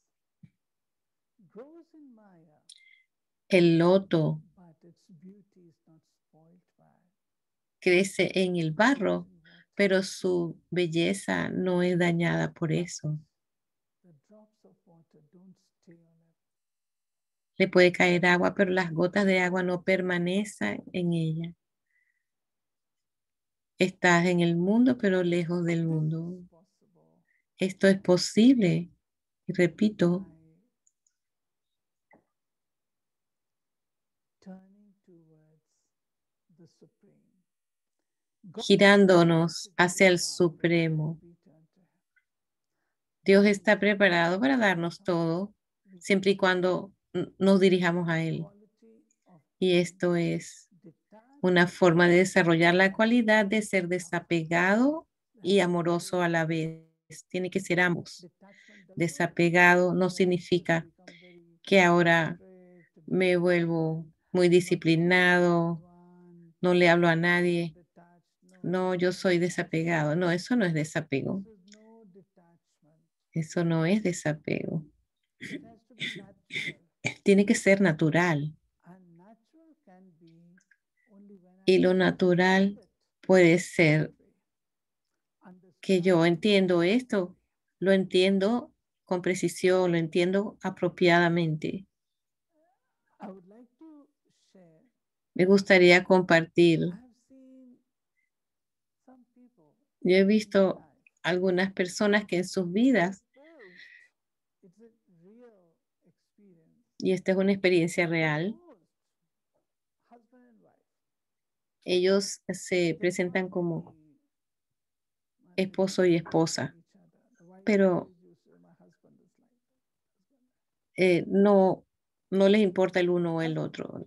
C: grows in Maya,
B: El loto
C: but its beauty is not spoiled by
B: crece en el barro,
C: in water.
B: pero su belleza no es dañada por eso.
C: The drops of water don't stay on it.
B: Le puede caer agua, pero las gotas de agua no permanecen en ella. Estás en el mundo, pero lejos del mundo.
C: This is possible
B: Esto es posible. Y repito,
C: by turning towards the Supreme. God
B: girándonos
C: is
B: hacia el
C: ready
B: Supremo.
C: to be turned to Him.
B: Dios está preparado para darnos todo, siempre y cuando nos dirijamos a Él.
C: Quality of
B: Y esto es
C: detached
B: una forma de desarrollar la cualidad de ser desapegado y amoroso a la vez. Tiene que ser ambos.
C: detachment does
B: Desapegado no significa
C: become very
B: que ahora
C: strict,
B: me vuelvo muy disciplinado,
C: one,
B: no le hablo a nadie.
C: detached.
B: No, yo soy desapegado. No, eso no es desapego.
C: This is no detachment.
B: Eso no es desapego.
C: It has to be natural.
B: Tiene que ser natural.
C: And natural can be only when
B: Y
C: I
B: lo natural
C: feel it.
B: puede ser que yo
C: Understand
B: entiendo esto, lo entiendo con precisión, lo entiendo apropiadamente.
C: I would like to share.
B: Me gustaría compartir.
C: I have seen some people
B: Yo he
C: in
B: visto
C: life.
B: algunas personas que en sus vidas,
C: Both. It's a real experience.
B: y esta es una experiencia real,
C: Both husband and wife.
B: ellos se presentan como esposo y esposa, pero no les importa el uno o el otro.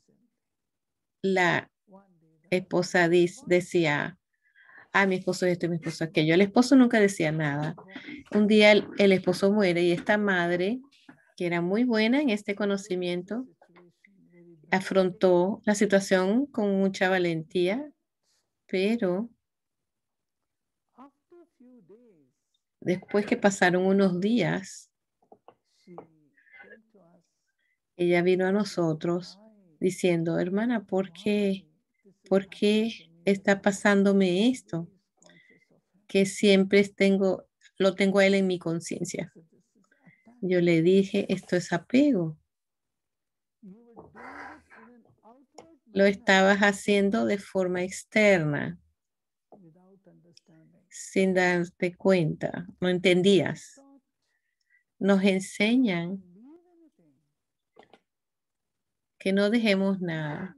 B: La esposa decía, mi esposo es esto y mi esposo es aquello. El esposo nunca decía nada. Un día el esposo muere y esta madre, que era muy buena en este conocimiento, afrontó la situación con mucha valentía, pero después que pasaron unos días, ella vino a nosotros diciendo, hermana, ¿por qué está pasándome esto? Que siempre lo tengo a él en mi conciencia. Yo le dije, esto es apego. Lo estabas haciendo de forma externa, sin darte cuenta, no entendías. Nos enseñan que no dejemos nada.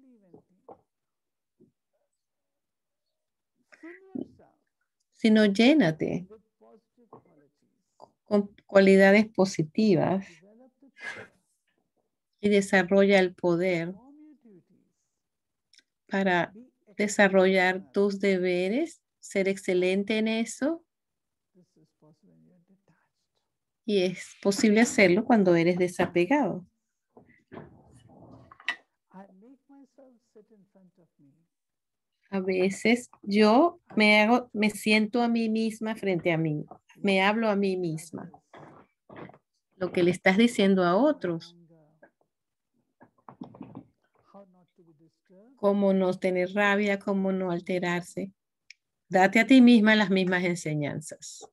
B: Sino llénate con cualidades positivas y desarrolla el poder para desarrollar tus deberes, ser excelente en eso. Y es posible hacerlo cuando eres desapegado. A veces yo me siento a mí misma frente a mí, me hablo a mí misma. Lo que le estás diciendo a otros. Cómo no tener rabia, cómo no alterarse. Date a ti misma las mismas enseñanzas.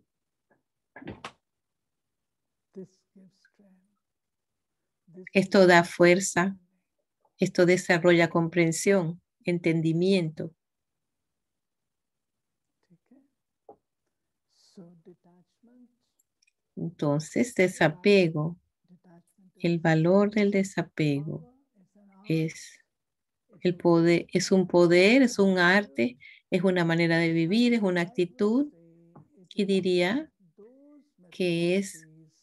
B: Esto da fuerza, esto desarrolla comprensión, entendimiento. Entonces, desapego, el valor del desapego es el poder, es un poder, es un arte, es una manera de vivir, es una actitud, y diría que es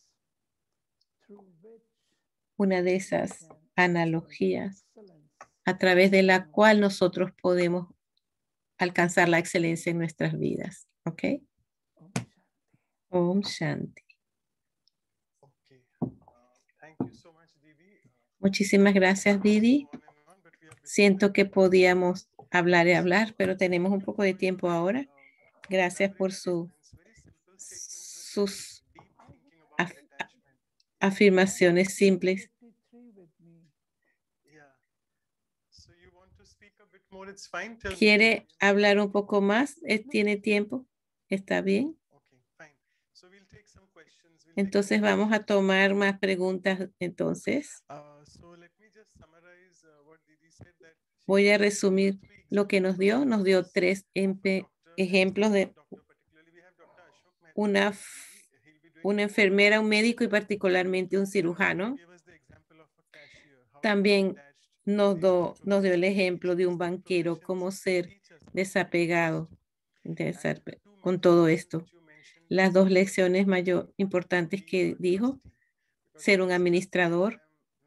B: una de esas analogías a través de la cual nosotros podemos alcanzar la excelencia en nuestras vidas. ¿Ok? Om Shanti.
A: Okay. Thank you so much, Didi.
B: Muchísimas gracias, Didi. Siento que podíamos hablar y hablar, pero tenemos un poco de tiempo ahora. Gracias por sus afirmaciones simples. ¿Quiere hablar un poco más? ¿Tiene tiempo? ¿Está bien? Entonces vamos a tomar más preguntas. Entonces, voy a resumir lo que nos dio. Nos dio 3 ejemplos de una enfermera, un médico y particularmente un cirujano. También nos dio el ejemplo de un banquero, cómo ser desapegado con todo esto. Las 2 lecciones mayor importantes que dijo: ser un administrador.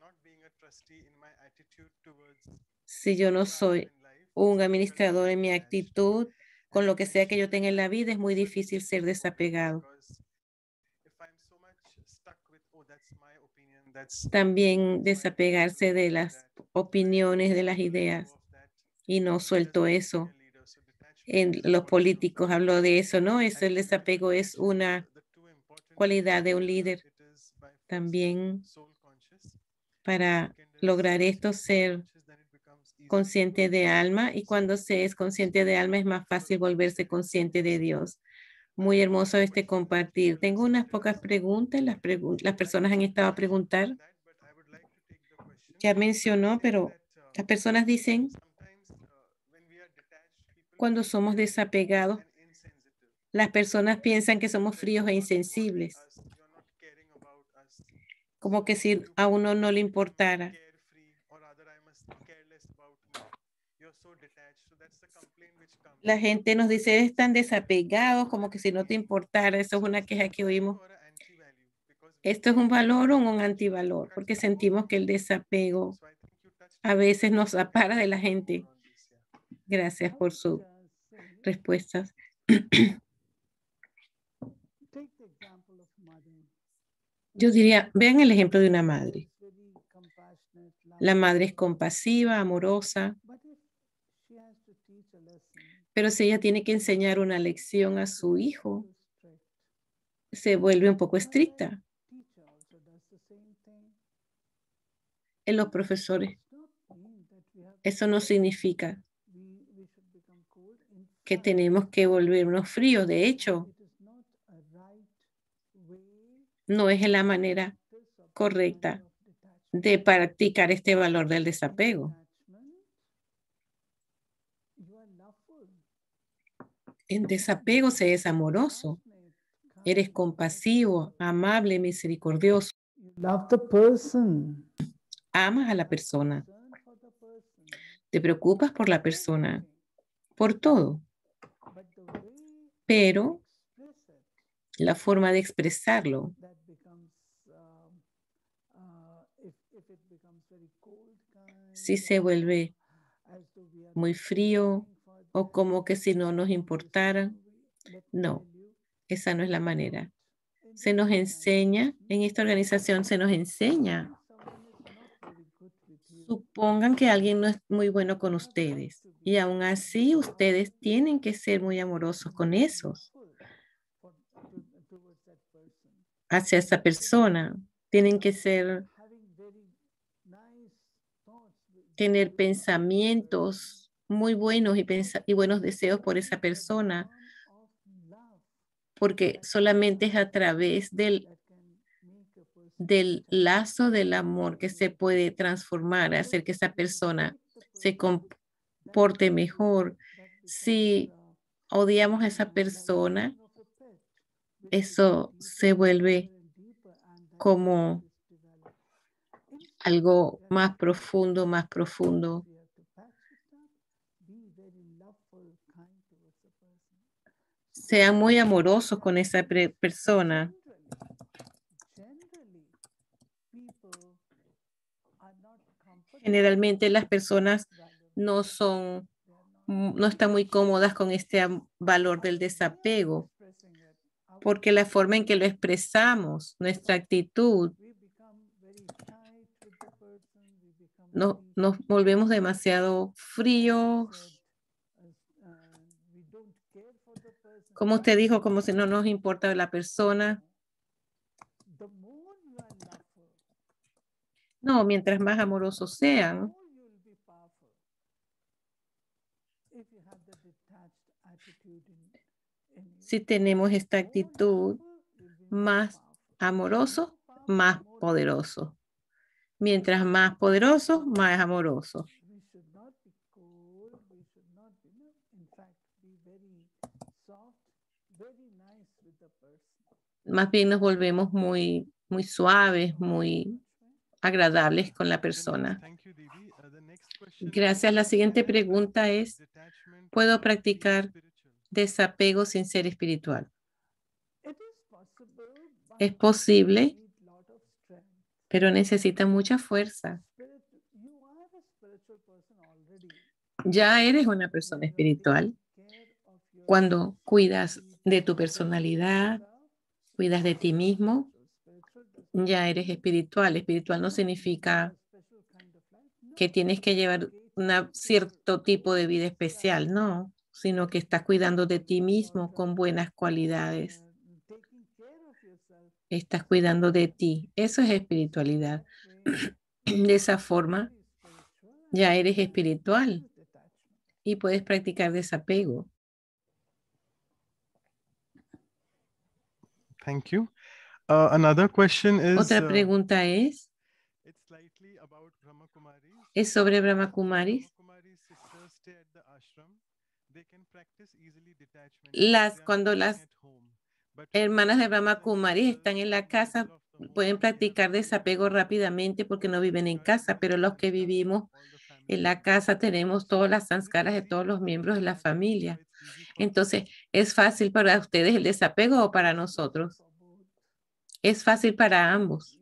B: Si yo no soy un administrador en mi actitud, con lo que sea que yo tenga en la vida, es muy difícil ser desapegado. También desapegarse de las opiniones, de las ideas, y no suelto eso. En los políticos hablo de eso, ¿no? El desapego es una cualidad de un líder. También para lograr esto, ser consciente de alma, y cuando se es consciente de alma es más fácil volverse consciente de Dios. Muy hermoso compartir. Tengo unas pocas preguntas. Las personas han estado a preguntar. Ya mencionó, pero las personas dicen, cuando somos desapegados, las personas piensan que somos fríos e insensibles, como que si a uno no le importara. La gente nos dice, están desapegados, como que si no te importara. Eso es una queja que oímos. ¿Esto es un valor o un antivalor? Porque sentimos que el desapego a veces nos separa de la gente. Gracias por sus respuestas. Yo diría, vean el ejemplo de una madre. La madre es compasiva, amorosa, pero si ella tiene que enseñar una lección a su hijo, se vuelve un poco estricta. En los profesores, eso no significa que tenemos que volvernos fríos. De hecho, no es la manera correcta de practicar este valor del desapego. En desapego se es amoroso. Eres compasivo, amable, misericordioso. Amas a la persona. Te preocupas por la persona, por todo. Pero la forma de expresarlo, si se vuelve muy frío o como que si no nos importara, no, esa no es la manera. Se nos enseña, en esta organización se nos enseña. Supongan que alguien no es muy bueno con ustedes y aún así ustedes tienen que ser muy amorosos con esos. Hacia esa persona. Tienen que tener pensamientos muy buenos y buenos deseos por esa persona, porque solamente es a través del lazo del amor que se puede transformar, hacer que esa persona se comporte mejor. Si odiamos a esa persona, eso se vuelve como algo más profundo, más profundo. Sean muy amorosos con esa persona. Generalmente las personas no están muy cómodas con este valor del desapego, porque la forma en que lo expresamos, nuestra actitud, nos volvemos demasiado fríos, Como usted dijo, como si no nos importa la persona.
C: the more you are loveful,
B: No, mientras más amorosos
C: the
B: sean,
C: more you will be powerful. If you have the detached attitude in you,
B: si tenemos esta
C: more
B: actitud,
C: loveful, you'll be more
B: más
C: powerful.
B: amorosos,
C: More powerful,
B: más
C: more
B: poderosos. Mientras más poderosos, más amorosos.
C: we should not be cold, we should not be, no, in fact, be very soft, very nice with the person.
B: Más bien nos volvemos muy suaves, muy agradables con la persona.
A: Thank you, Didi. The next question
B: Gracias. La siguiente pregunta es,
A: detachment
B: ¿puedo
A: without being
B: practicar
A: spiritual?
B: desapego sin ser espiritual?
C: It is possible, but
B: Es posible,
C: you need lot of strength.
B: pero necesita mucha fuerza.
C: You are a spiritual person already.
B: Ya eres una persona
C: When you are
B: espiritual
C: taking care of your
B: cuando cuidas
C: personality,
B: de tu
C: taking care of
B: personalidad,
C: yourself,
B: cuidas de ti mismo,
C: spiritual does not
B: ya eres espiritual. Espiritual no significa
C: a special kind of life. No,
B: que tienes que llevar un cierto tipo de vida especial, no, sino que estás cuidando de ti mismo con buenas cualidades.
C: taking care of yourself.
B: Estás cuidando de ti. Eso es espiritualidad. De esa forma, ya eres espiritual y puedes practicar desapego.
A: Thank you. Another question is
B: Otra pregunta es
A: it's slightly about Brahma Kumaris.
B: es sobre Brahma Kumaris.
A: Brahma Kumaris sisters stay at the ashram. They can practice easily detachment
B: Cuando las hermanas de Brahma Kumaris están en la casa, pueden practicar desapego rápidamente porque no viven en casa, pero los que vivimos en la casa tenemos todas las sanskaras de todos los miembros de la familia. Entonces, ¿es fácil para ustedes el desapego o para nosotros? Es fácil para ambos.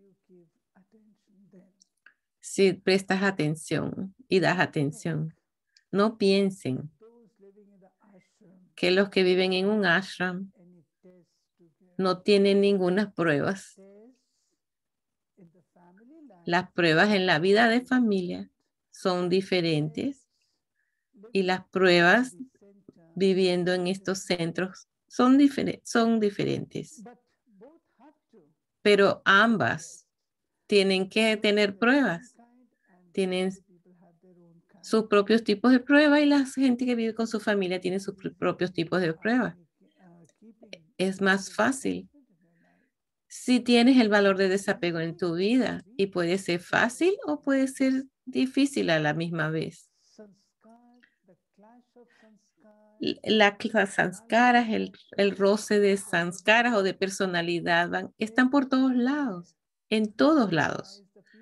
B: Si prestas atención y das atención. No piensen que los que viven en un ashram no tienen ninguna pruebas. Las pruebas en la vida de familia son diferentes y las pruebas viviendo en estos centros son diferentes. Pero ambas tienen que tener pruebas. Tienen sus propios tipos de pruebas y la gente que vive con su familia tiene sus propios tipos de pruebas. Es más fácil si tienes el valor de desapego en tu vida y puede ser fácil o puede ser difícil a la misma vez. Las sanskaras, el roce de sanskaras o de personalidad están por todos lados, en todos lados.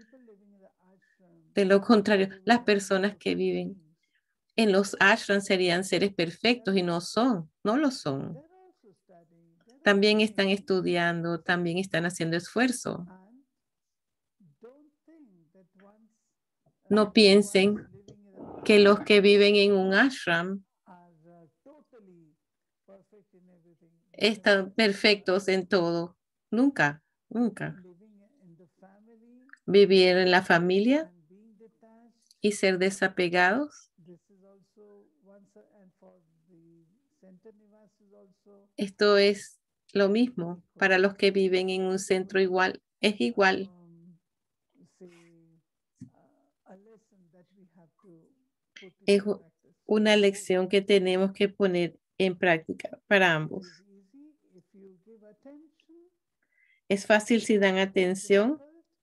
B: De lo contrario, las personas que viven en los ashrams serían seres perfectos y no lo son. También están estudiando, también están haciendo esfuerzo. No piensen que los que viven en un ashram están perfectos en todo. Nunca, nunca. Vivir en la familia y ser desapegados. Esto es lo mismo para los que viven en un centro igual. Es igual. Es una lección que tenemos que poner en práctica para ambos. Es fácil si dan atención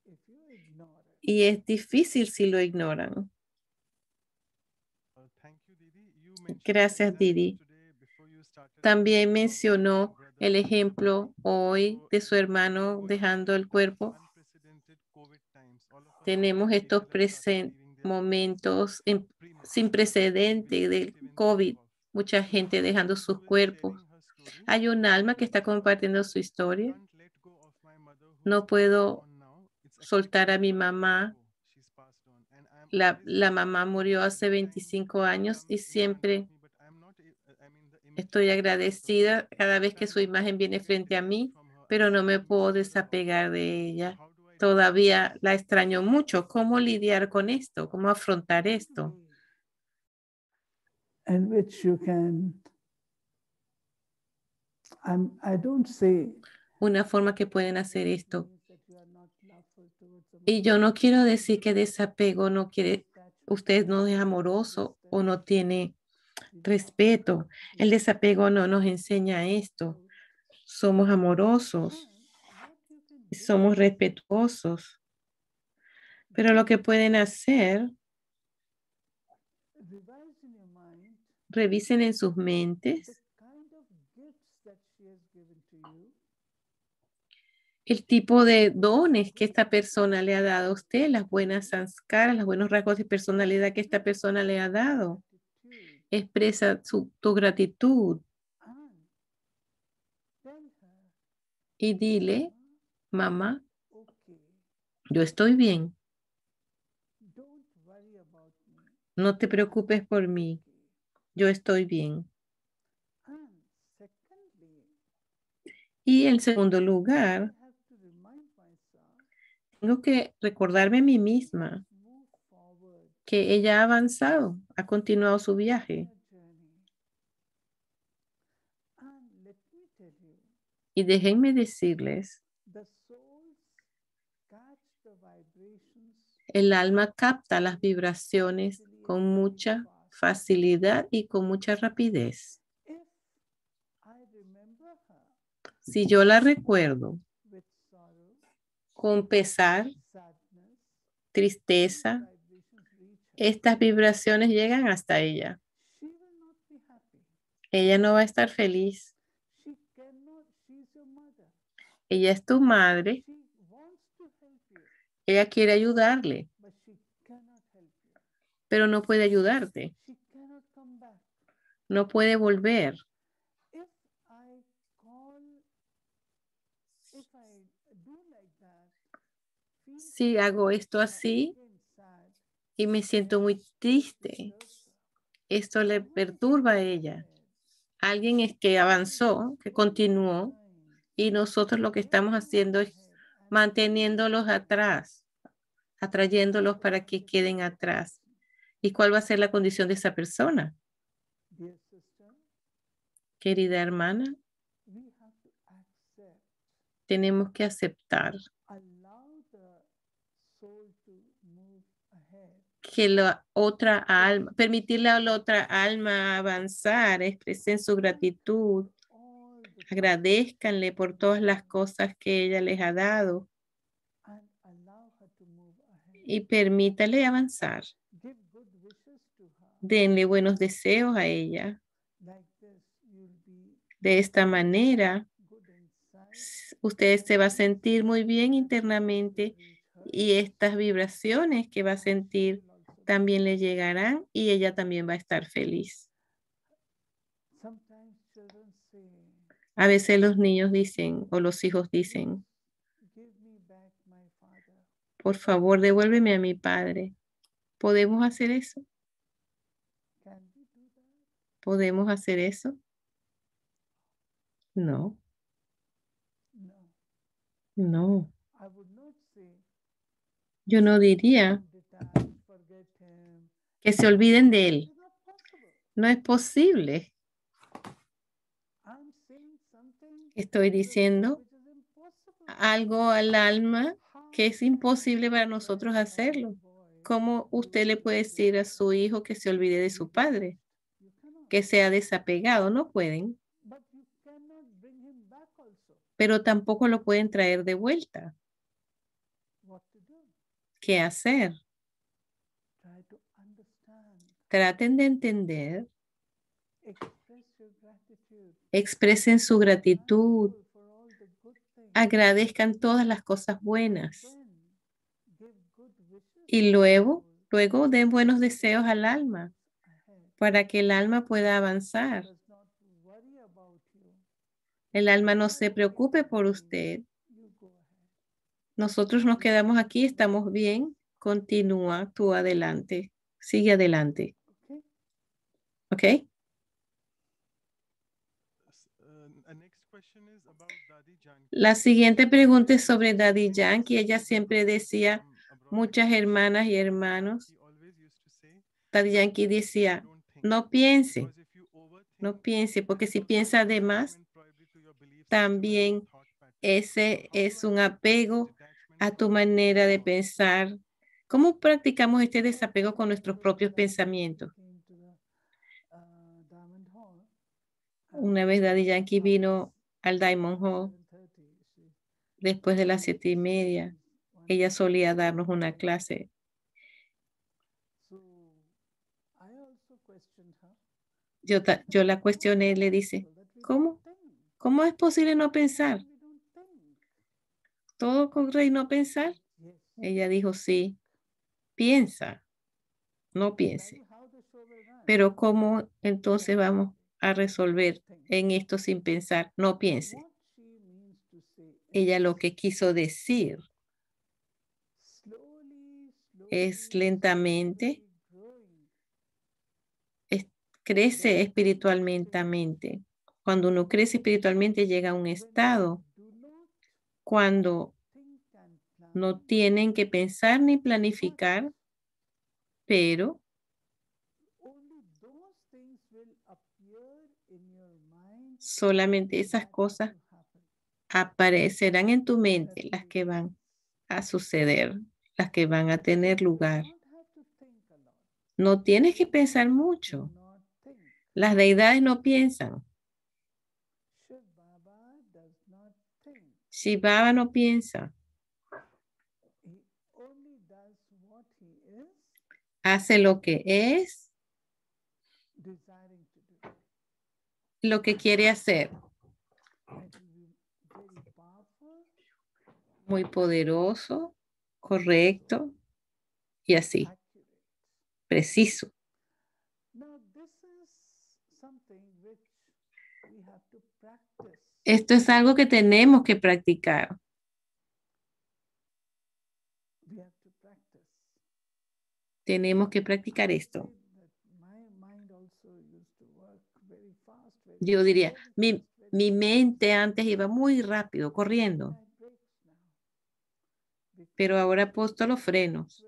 B: y es difícil si lo ignoran. Gracias, Didi. También mencionó el ejemplo hoy de su hermano dejando el cuerpo. Tenemos estos momentos sin precedente del COVID. Mucha gente dejando sus cuerpos. Hay un alma que está compartiendo su historia. No puedo soltar a mi mamá. La mamá murió hace 25 años y siempre estoy agradecida cada vez que su imagen viene frente a mí, pero no me puedo desapegar de ella. Todavía la extraño mucho. ¿Cómo lidiar con esto? ¿Cómo afrontar esto?
C: In which you can I don't say
B: una forma que pueden hacer esto.
C: means that you are not loveful towards a
B: Y yo no quiero decir que desapego no quiere, usted no es amoroso o no tiene respeto. El desapego no nos enseña esto. Somos amorosos, y somos respetuosos. Pero lo que pueden hacer,
C: revise in your mind
B: revisen en sus mentes
C: the kind of gifts that she has given to you,
B: el tipo de dones que esta persona le ha dado a usted, las buenas sanskaras, los buenos rasgos de personalidad que esta persona le ha dado.
C: attitude,
B: Expresa tu gratitud
C: and tell her,
B: y dile, mamá,
C: okay,
B: yo estoy bien,
C: don't worry about me.
B: no te preocupes por mí, yo estoy bien.
C: And secondly,
B: Y en segundo lugar,
C: I have to remind myself,
B: tengo que recordarme a mí misma
C: move forward
B: que ella ha avanzado, ha continuado su viaje.
C: your journey. And let me tell you,
B: Y déjenme decirles,
C: the souls catch the vibrations
B: el alma capta las vibraciones con mucha facilidad y con mucha rapidez.
C: if I remember her
B: Si yo la recuerdo
C: with sorrow,
B: con pesar,
C: sadness,
B: tristeza,
C: vibrations reach her.
B: estas vibraciones llegan hasta ella.
C: She will not be happy.
B: Ella no va a estar feliz.
C: She cannot, she's your mother.
B: Ella es tu madre.
C: She wants to help you,
B: Ella quiere ayudarle,
C: but she cannot help you.
B: pero no puede ayudarte.
C: She cannot come back.
B: No puede volver.
C: If I call, if I do like that, feel
B: Si hago esto así
C: again sad,
B: y me siento muy triste,
C: disturbs her.
B: esto le perturba a ella. Alguien es que avanzó, que continuó, y nosotros lo que estamos haciendo es manteniéndolos atrás, atrayéndolos para que queden atrás. ¿Y cuál va a ser la condición de esa persona?
C: Dear sister,
B: Querida hermana,
C: we have to accept,
B: tenemos que aceptar
C: allow the soul to move ahead.
B: que la otra alma, permitirle a la otra alma avanzar, expresen su gratitud,
C: All the
B: agradezcanle por todas las cosas que ella les ha dado
C: and allow her to move ahead.
B: y permítale avanzar.
C: Give good wishes to her.
B: Denle buenos deseos a ella.
C: Like this, you'll be
B: De esta manera,
C: good inside.
B: usted se va a sentir muy bien internamente
C: Reach her.
B: y estas vibraciones que va a sentir
C: Will also
B: también le llegarán y ella también va a estar feliz.
C: sometimes children say,
B: A veces los niños dicen o los hijos dicen,
C: give me back my father.
B: por favor, devuélveme a mi padre. ¿Podemos hacer eso?
C: Can we do that?
B: ¿Podemos hacer eso? No,
C: No.
B: no.
C: I would not say,
B: Yo no diría
C: detach, forget him.
B: que se olviden de él.
C: It's not possible.
B: No es posible.
C: I'm saying something
B: Estoy diciendo
C: which is impossible.
B: algo al alma que es
C: How
B: imposible para nosotros hacerlo.
C: boy,
B: ¿Cómo usted le puede decir a su hijo que se olvide de su padre?
C: you cannot.
B: Que sea desapegado. No pueden,
C: But you cannot bring him back also.
B: pero tampoco lo pueden traer de vuelta.
C: What to do?
B: ¿Qué hacer?
C: Try to understand.
B: Traten de entender,
C: Express your gratitude.
B: expresen su gratitud,
C: Thankful for all the good things.
B: agradezcan todas las cosas buenas
C: Then give good wishes
B: y
C: to the
B: luego
C: soul
B: den buenos deseos al alma
C: ahead.
B: para que el alma pueda avanzar.
C: Does not worry about you.
B: El alma no se preocupe por usted.
C: You go ahead.
B: Nosotros nos quedamos aquí, estamos bien. Continúa tú adelante. Sigue adelante.
C: Okay?
B: ¿Ok?
A: A next question is about Dadi Janki.
B: La siguiente pregunta es sobre Daddy Yankee. Ella siempre decía, muchas hermanas y hermanos,
A: He always used to say,
B: Daddy Yankee decía,
A: don't think.
B: no piense,
A: Because if you overthink,
B: no piense, porque si piensa de más,
A: probably to your
B: también ese es un apego a tu manera de pensar. ¿Cómo practicamos este desapego con nuestros propios pensamientos? Una vez Daddy Yankee vino al Diamond Hall después de las 7:30. Ella solía darnos una clase. Yo la cuestioné, le dice, ¿cómo? ¿Cómo es posible no pensar? ¿Todo ocurre y no pensar? Ella dijo, sí, piensa, no piense. Pero ¿cómo entonces vamos a resolver en esto sin pensar? No piense. Ella lo que quiso decir es lentamente, crece espiritualmente. Cuando uno crece espiritualmente llega a un estado cuando no tienen que pensar ni planificar, pero solamente esas cosas aparecerán en tu mente, las que van a suceder, las que van a tener lugar. No tienes que pensar mucho. Las deidades no piensan. Shiva Baba no piensa. Hace lo que es, lo que quiere hacer. Muy poderoso, correcto y así, preciso. Esto es algo que tenemos que practicar. Tenemos que practicar esto. Yo diría, mi mente antes iba muy rápido, corriendo. Pero ahora he puesto los frenos.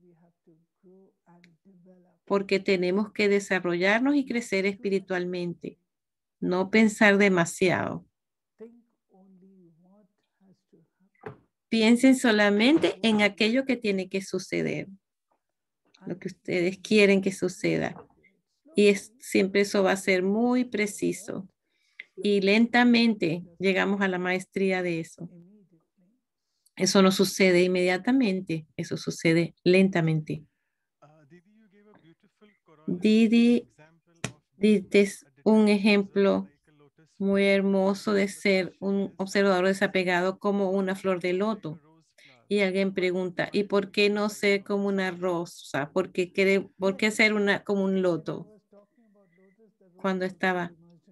B: Porque tenemos que desarrollarnos y crecer espiritualmente. No pensar demasiado. Piensen solamente en aquello que tiene que suceder. Lo que ustedes quieren que suceda. Y siempre eso va a ser muy preciso. Y lentamente llegamos a la maestría de eso. Eso no sucede inmediatamente, eso sucede lentamente. Didi, diste un ejemplo muy hermoso de ser un observador desapegado como una flor de loto. Y alguien pregunta, ¿y por qué no ser como una rosa? ¿Por qué ser como un loto? Cuando estaba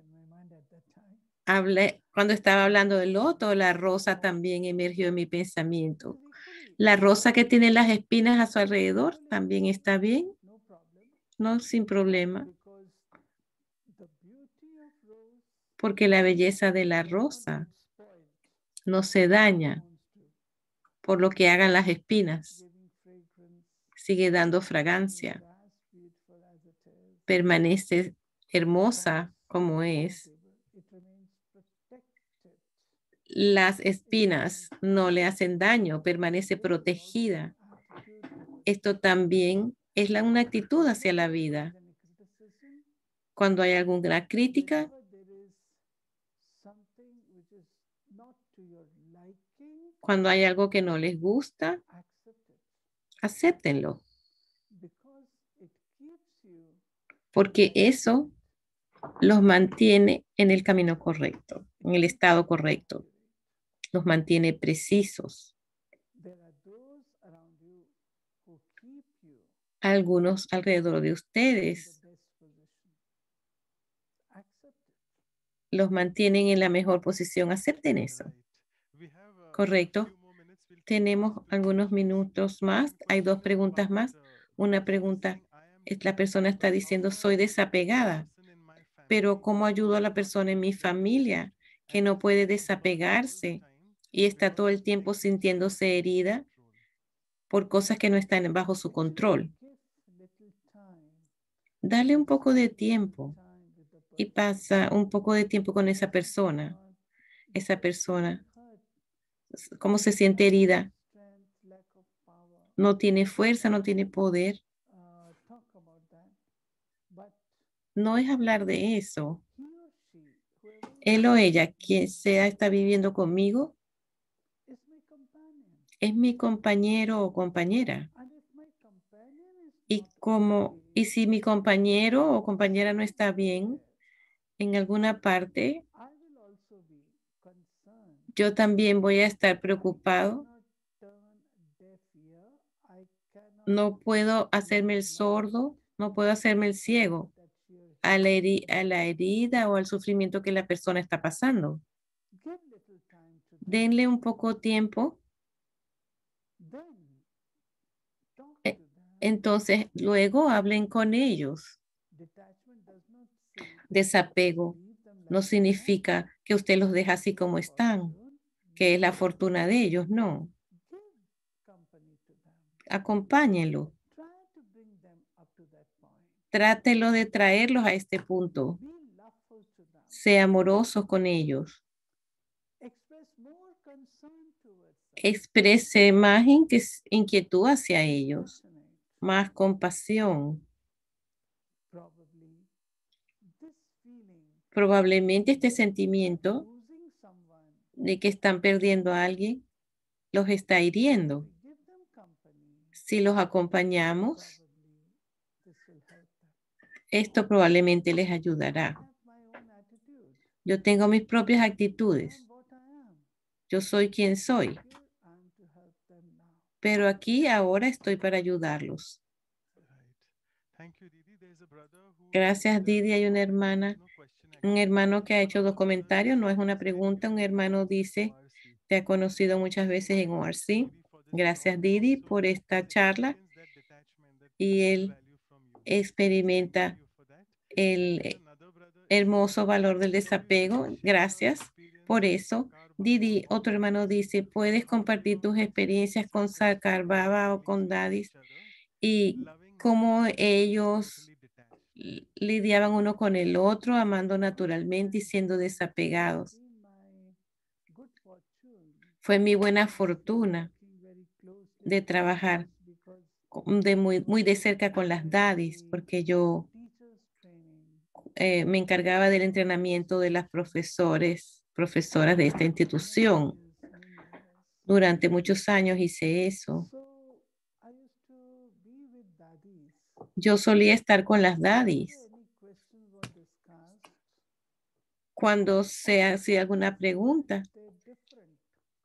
B: hablando del loto, la rosa también emergió en mi pensamiento. La rosa que tiene las espinas a su alrededor también está bien, no, sin problema. Porque la belleza de la rosa no se daña por lo que hagan las espinas. Sigue dando fragancia. Permanece hermosa como es. Las espinas no le hacen daño, permanece protegida. Esto también es una actitud hacia la vida. Cuando hay alguna crítica, cuando hay algo que no les gusta, acéptenlo. Porque eso los mantiene en el camino correcto, en el estado correcto. Los mantiene precisos. Algunos alrededor de ustedes los mantienen en la mejor posición. Acepten eso. Correcto. Tenemos algunos minutos más. Hay 2 preguntas más. Una pregunta, la persona está diciendo, soy desapegada, pero ¿cómo ayudo a la persona en mi familia que no puede desapegarse y está todo el tiempo sintiéndose herida por cosas que no están bajo su control? Dale un poco de tiempo y pasa un poco de tiempo con esa persona. esa persona,
C: hurt,
B: cómo se siente herida.
C: strength, lack of power.
B: No tiene fuerza, no tiene poder.
C: Talk about that. But
B: No es hablar de eso.
C: he or she, whoever
B: Él o ella, quien sea, está viviendo conmigo,
C: is my companion.
B: es mi compañero o compañera.
C: And if my companion is
B: Y
C: not okay,
B: si mi compañero o compañera no está bien en alguna parte,
C: I will also be concerned.
B: yo también voy a estar preocupado.
C: I cannot turn deaf ear. I cannot
B: No puedo hacerme el
C: be
B: sordo, no puedo hacerme el ciego
C: that you're
B: a a la herida o al sufrimiento que la persona está pasando.
C: give little time to them.
B: Denle un poco tiempo.
C: Then talk
B: Eh,
C: to them.
B: Entonces, luego hablen con ellos.
C: Detachment does not say
B: Desapego
C: leave them
B: no
C: like that.
B: significa que usted los deja así como están,
C: Fortune.
B: que es la fortuna de ellos, no.
C: Give company to them.
B: Acompáñenlo.
C: Try to bring them up to that point.
B: Trátelo de traerlos a este punto.
C: Be loveful to them.
B: Sea amoroso con ellos.
C: Express more concern towards them.
B: Exprese más inquietud hacia ellos,
C: Compassionate.
B: más compasión.
C: Probably this feeling
B: Probablemente este
C: of
B: sentimiento
C: losing someone,
B: de que están perdiendo a alguien los está hiriendo.
C: we give them company,
B: Si los acompañamos,
C: probably this will help them.
B: esto probablemente les
C: I
B: ayudará.
C: have my own attitude.
B: Yo tengo mis propias
C: I
B: actitudes.
C: am what I am.
B: Yo soy quien soy,
C: Here I am to help them now.
B: pero aquí ahora estoy para ayudarlos. Gracias, Didi. Hay una hermana, un hermano que ha hecho 2 comentarios. No es una pregunta. Un hermano dice, te ha conocido muchas veces en ORC. Gracias, Didi, por esta charla. Y él experimenta el hermoso valor del desapego. Gracias por eso. Didi, otro hermano dice, ¿puedes compartir tus experiencias con Sakar Baba o con Dadis? Y cómo ellos lidiaban uno con el otro, amando naturalmente y siendo desapegados.
C: Been my good fortune
B: Fue mi buena fortuna
C: working very closely
B: de
C: with
B: trabajar
C: because
B: muy de cerca con las daddies, porque yo
C: teachers training
B: me encargaba del entrenamiento de las profesoras de esta institución.
C: many years.
B: Durante muchos años hice eso.
C: So I used to be with daddies.
B: Yo solía estar con las daddies.
C: Any questions were discussed,
B: Cuando se hacía alguna pregunta
C: they're different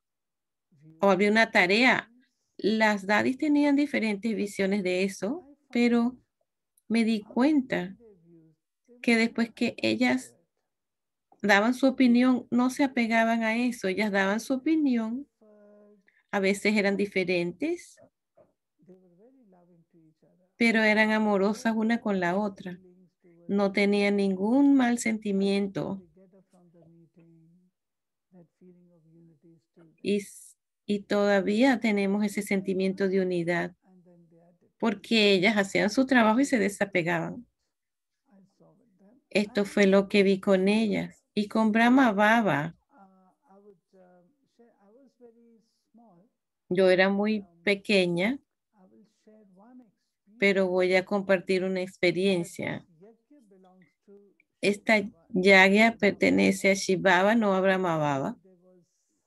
B: o había
C: views.
B: una tarea, las daddies tenían diferentes visiones de eso, pero me di cuenta
C: Their views, they
B: que
C: were
B: después que ellas
C: it.
B: daban su opinión, no se apegaban a eso, ellas daban su opinión,
C: But
B: a veces eran diferentes,
C: they were very loving to each other.
B: pero eran amorosas una con la otra.
C: Feelings towards
B: No tenían ningún mal sentimiento
C: together from the meeting. That feeling of unity is still there.
B: y todavía tenemos ese sentimiento de unidad,
C: And then they are detached.
B: porque ellas hacían su trabajo y se desapegaban.
C: I saw with them.
B: Esto fue lo que vi con ellas. Y con Brahma Baba,
C: I would share. I was very small.
B: yo era muy pequeña,
C: I will share one experience.
B: pero voy a compartir una experiencia.
C: Yajna belongs to
B: Esta
C: Shiva.
B: yagya pertenece a Shivaba, no a Brahma Baba.
C: There was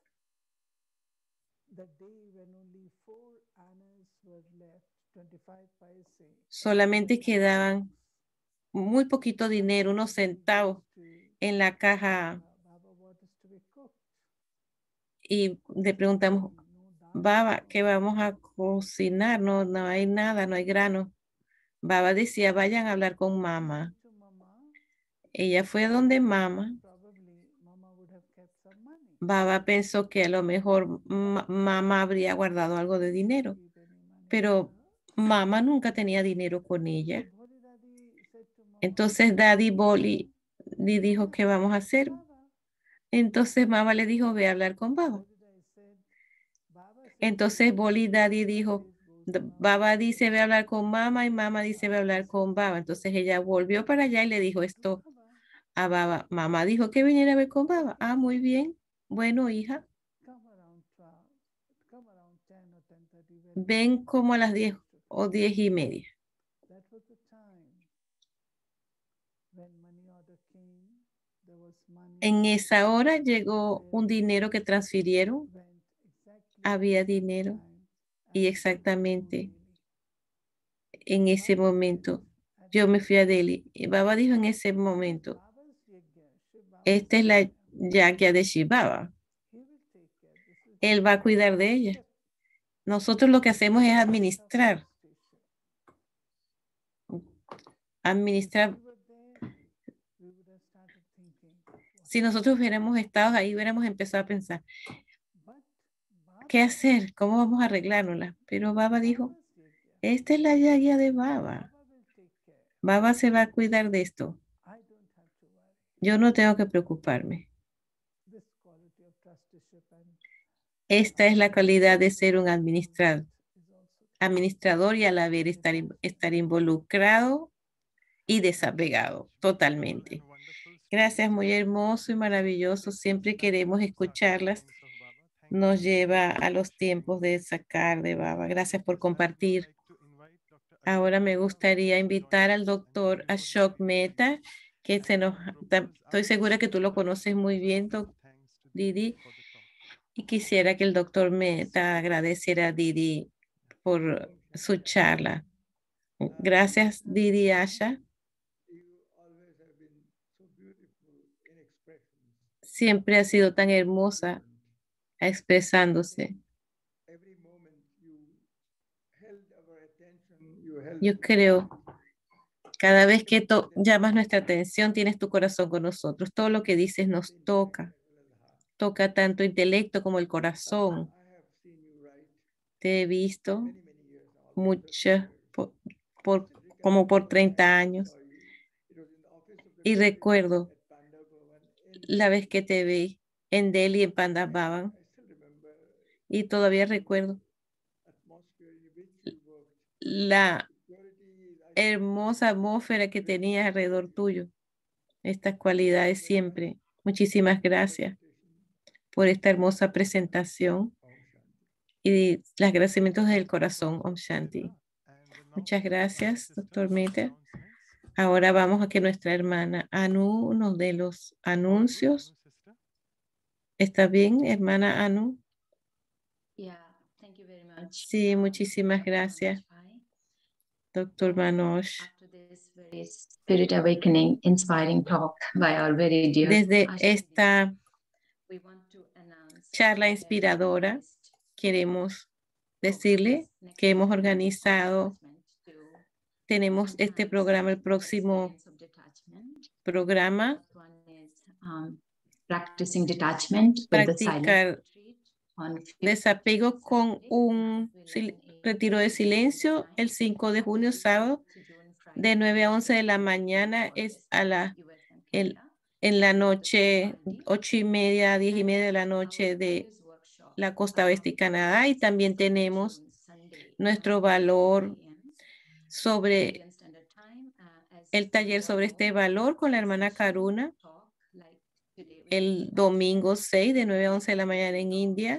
C: the day when only 4 annas were left, 25 paise.
B: Solamente quedaban muy poquito dinero, unos centavos en la caja,
C: Baba, what is to be cooked?
B: y le preguntamos,
C: No dal.
B: Baba, ¿qué vamos a cocinar? No, no hay nada, no hay grano. Baba decía, vayan a hablar con mamá.
C: To mama,
B: Ella fue donde mamá.
C: probably mama would have kept some money.
B: Baba pensó que a lo mejor mamá habría guardado algo de dinero,
C: Keep any money
B: pero
C: with her.
B: mamá nunca tenía dinero con ella.
C: So Bholi Daddy said to mama,
B: Entonces Daddy Boli le dijo, ¿qué vamos a hacer?
C: Baba.
B: Entonces mamá le dijo, ve a hablar con Baba.
C: Bholi Daddy said, Baba said,
B: Entonces Boli Daddy dijo,
C: this goes
B: Baba dice, ve a hablar con mamá y mamá dice, ve a hablar con Baba. Entonces ella volvió para allá y le dijo esto
C: Baba.
B: a Baba. Mamá dijo que viniera a ver con Baba. Ah, muy bien. Bueno, hija,
C: come around 12, come around 10 or 10:30.
B: ven como a las 10 o 10:30.
C: That was the time when money order came. There was money.
B: En esa hora llegó un dinero que transfirieron. Había dinero y exactamente en ese momento yo me fui a Delhi. Y Baba dijo en ese momento, esta es la yagya de Shiv Baba. Él va a cuidar de ella. Nosotros lo que hacemos es administrar. Administrar. Si nosotros hubiéramos estado ahí, hubiéramos empezado a pensar, ¿qué hacer? ¿Cómo vamos a arreglárnosla? Pero Baba dijo, esta es la yagya de Baba. Baba se va a cuidar de esto. Yo no tengo que preocuparme. Esta es la calidad de ser un administrador y a la vez estar involucrado y desapegado totalmente. Gracias, muy hermoso y maravilloso. Siempre queremos escucharlas. Nos lleva a los tiempos de sacar de Baba. Gracias por compartir. Ahora me gustaría invitar al doctor Ashok Mehta, que estoy segura que tú lo conoces muy bien, Didi, y quisiera que el doctor Mehta agradeciera a Didi por su charla. Gracias, Didi Asha. Siempre ha sido tan hermosa expresándose. Yo creo, cada vez que llamas nuestra atención, tienes tu corazón con nosotros. Todo lo que dices nos toca. Toca tanto el intelecto como el corazón. Te he visto mucho, como por 30 años. Y recuerdo la vez que te vi en Delhi, en Pandap Bhavan. Y todavía recuerdo la hermosa atmósfera que tenías alrededor tuyo. Estas cualidades siempre. Muchísimas gracias por esta hermosa presentación y los agradecimientos del corazón, Om Shanti. Muchas gracias, doctor Mehta. Ahora vamos a que nuestra hermana Anu nos dé los anuncios. ¿Está bien, hermana Anu? Sí, muchísimas gracias, doctor Manoj.
D: Spirit Awakening inspiring talk by our very dear
B: Desde esta charla inspiradora, queremos decirle que hemos organizado, tenemos este programa, el próximo programa,
D: practicing detachment with the silent
B: practicar desapego con un retiro de silencio el 5 de junio, sábado, de 9 a 11 de la mañana, es en la noche, 8:30, 10:30 de la noche de la costa oeste y Canadá. Y también tenemos nuestro valor sobre el taller sobre este valor con la hermana Karuna el domingo 6 de 9 a 11 de la mañana en India.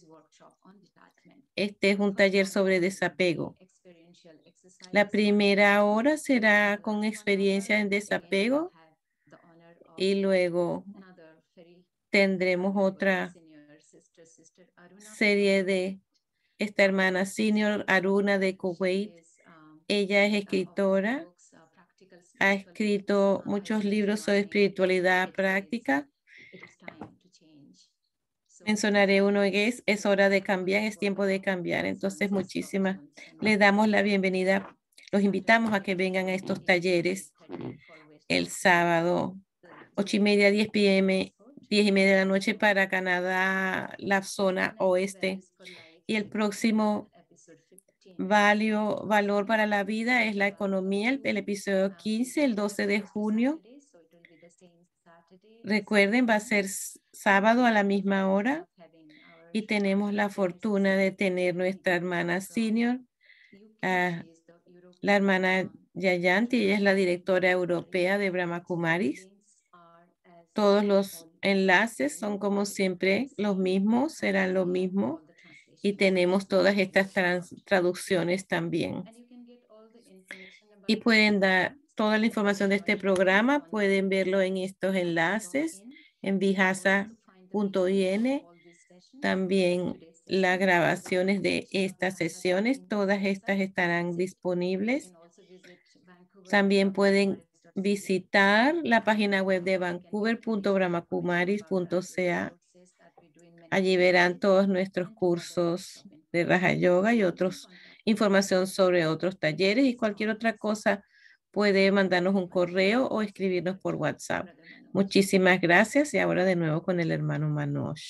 B: Este es un taller sobre desapego. La primera hora será con experiencia en desapego y luego tendremos otra serie de esta hermana senior Aruna de Kuwait. Ella es escritora, ha escrito muchos libros sobre espiritualidad práctica. Mencionaré uno que es hora de cambiar, es tiempo de cambiar. Entonces, muchísimas. Les damos la bienvenida. Los invitamos a que vengan a estos talleres el sábado, 8:30, 10 p.m., 10:30 de la noche para Canadá, la zona oeste. Y el próximo valor para la vida es la economía, el episodio 15, el 12 de junio. Recuerden, va a ser sábado a la misma hora y tenemos la fortuna de tener nuestra hermana senior, la hermana Yayanti, ella es la directora europea de Brahma Kumaris. Todos los enlaces son como siempre los mismos, serán lo mismo. Y tenemos todas estas traducciones también. Y pueden dar toda la información de este programa, pueden verlo en estos enlaces en vihasa.in. También las grabaciones de estas sesiones, todas estas estarán disponibles. También pueden visitar la página web de vancouver.brahmakumaris.ca. Allí verán todos nuestros cursos de Raja Yoga y otros información sobre otros talleres y cualquier otra cosa puede mandarnos un correo o escribirnos por WhatsApp. Muchísimas gracias y ahora de nuevo con el hermano Manoj.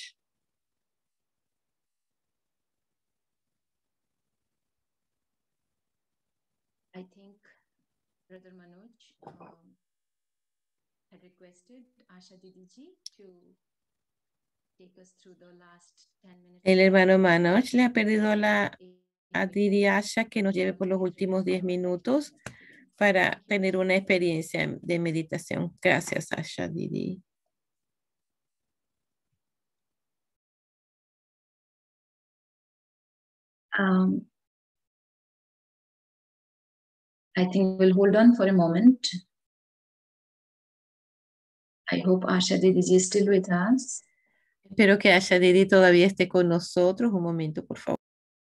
D: I think Brother Manoj had requested Asha Didiji to take us through the last 10 minutes.
B: El hermano Manoj le ha pedido a Didi Asha que nos lleve por los últimos 10 minutos para tener una experiencia de meditación. Gracias, Asha Didi.
D: I think we'll hold on for a moment. I hope Asha Didiji is still with us.
B: Espero que Asha Didi todavía esté con nosotros. Un momento, por favor.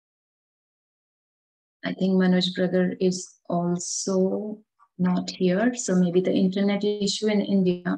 D: I think Manoj brother is also not here, so maybe the internet issue in India.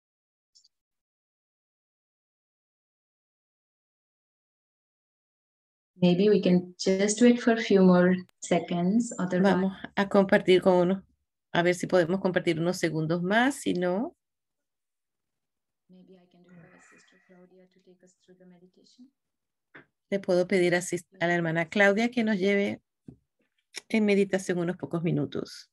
D: Maybe we can just wait for a few more seconds. Otherwise,
B: vamos a compartir con uno. A ver si podemos compartir unos segundos más. Si no,
D: maybe I can request Sister Claudia to take us through the meditation.
B: le puedo pedir a la hermana Claudia que nos lleve en meditación unos pocos minutos.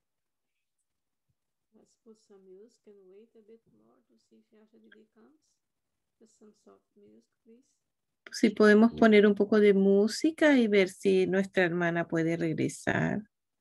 E: Let's put some music and wait a bit more to see if Asha Didi comes. Just some soft music, please.
B: Si podemos poner un poco de música y ver si nuestra hermana puede regresar.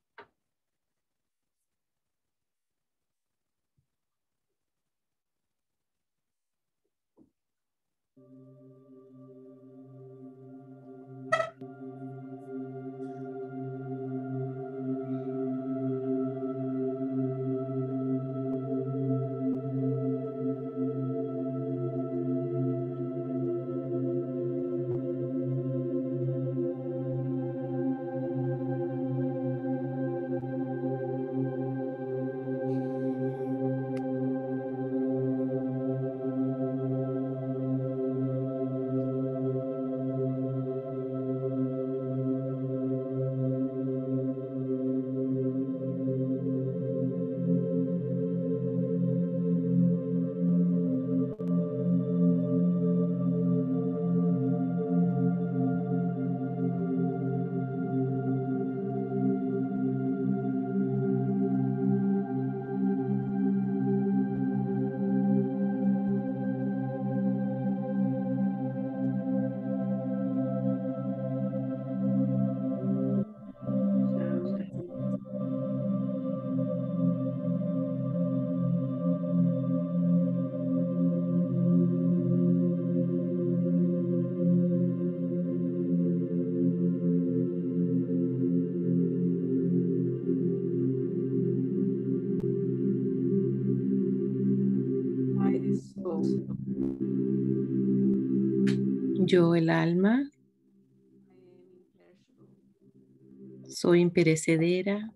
B: Yo, el alma, soy imperecedera.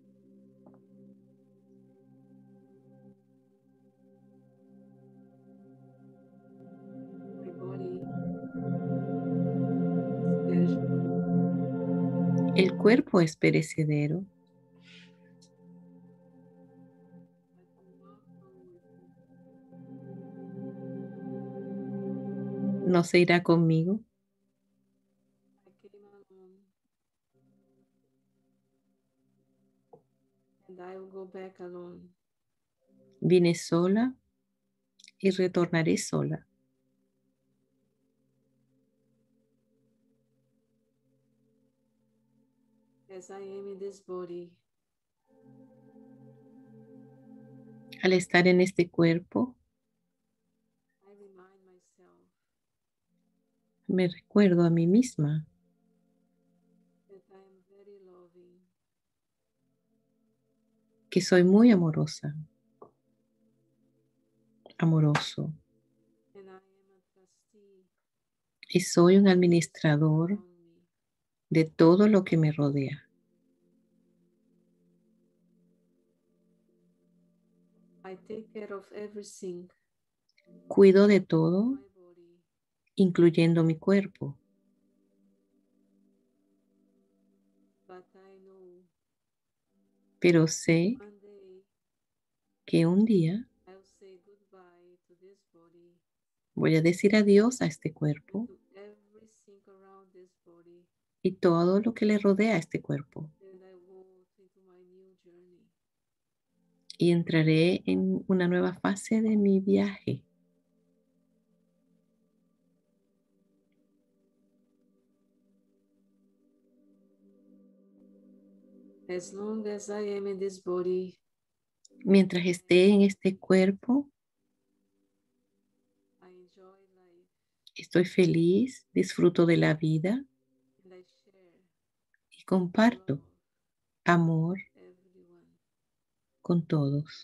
B: El cuerpo es perecedero. No se irá conmigo.
E: And I will go back alone.
B: Vine sola y retornaré sola.
E: As I am in this body,
B: Al estar en este cuerpo, Me recuerdo a mí misma
E: that I am very loving,
B: que soy muy amorosa, amoroso,
E: and I am a trustee
B: y soy un administrador
E: around me.
B: de todo lo que me rodea.
E: I take care of everything,
B: Cuido de todo,
E: my body,
B: incluyendo mi cuerpo,
E: but I know
B: pero sé
E: one day
B: que un día
E: I'll say goodbye to this body,
B: voy a decir adiós a este cuerpo
E: to everything around this body,
B: y todo lo que le rodea a este cuerpo,
E: and I walk into my new journey.
B: y entraré en una nueva fase de mi viaje.
E: As long as I am in this body,
B: Mientras esté en este cuerpo,
E: I enjoy life
B: estoy feliz, disfruto de la vida
E: and I share
B: y comparto
E: love
B: amor
E: everyone.
B: con todos.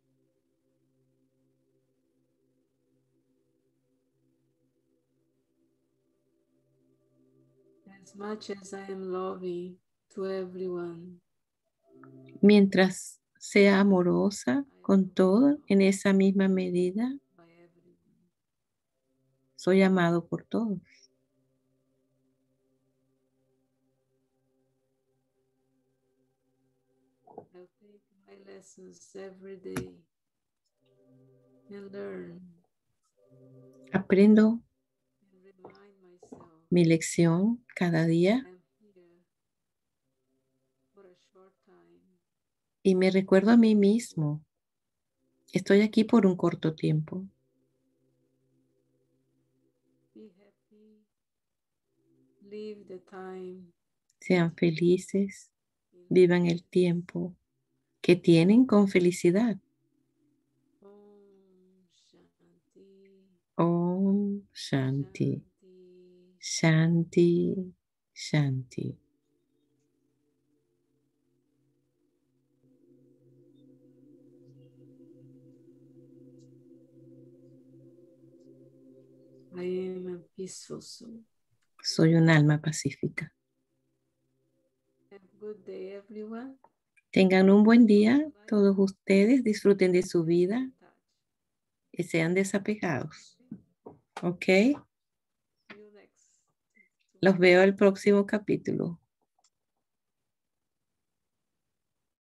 E: As much as I am loving to everyone,
B: Mientras sea amorosa con todo, en esa misma medida
E: by everyone.
B: soy amado por todos.
E: I'll take my lessons every day and learn
B: Aprendo
E: and remind myself
B: mi lección cada día
E: I'm here for a short time.
B: y me recuerdo a mí mismo, estoy aquí por un corto tiempo.
E: Be happy, live the time.
B: Sean felices, vivan el tiempo que tienen con felicidad.
E: Om Shanti,
B: Om Shanti,
E: Shanti.
B: Shanti, Shanti.
E: I am a peaceful soul.
B: Soy un alma pacífica.
E: Have a good day, everyone.
B: Tengan un buen día todos ustedes, disfruten de su vida
E: Touch.
B: y sean desapegados. ¿Ok?
E: See you next.
B: Los veo el próximo capítulo.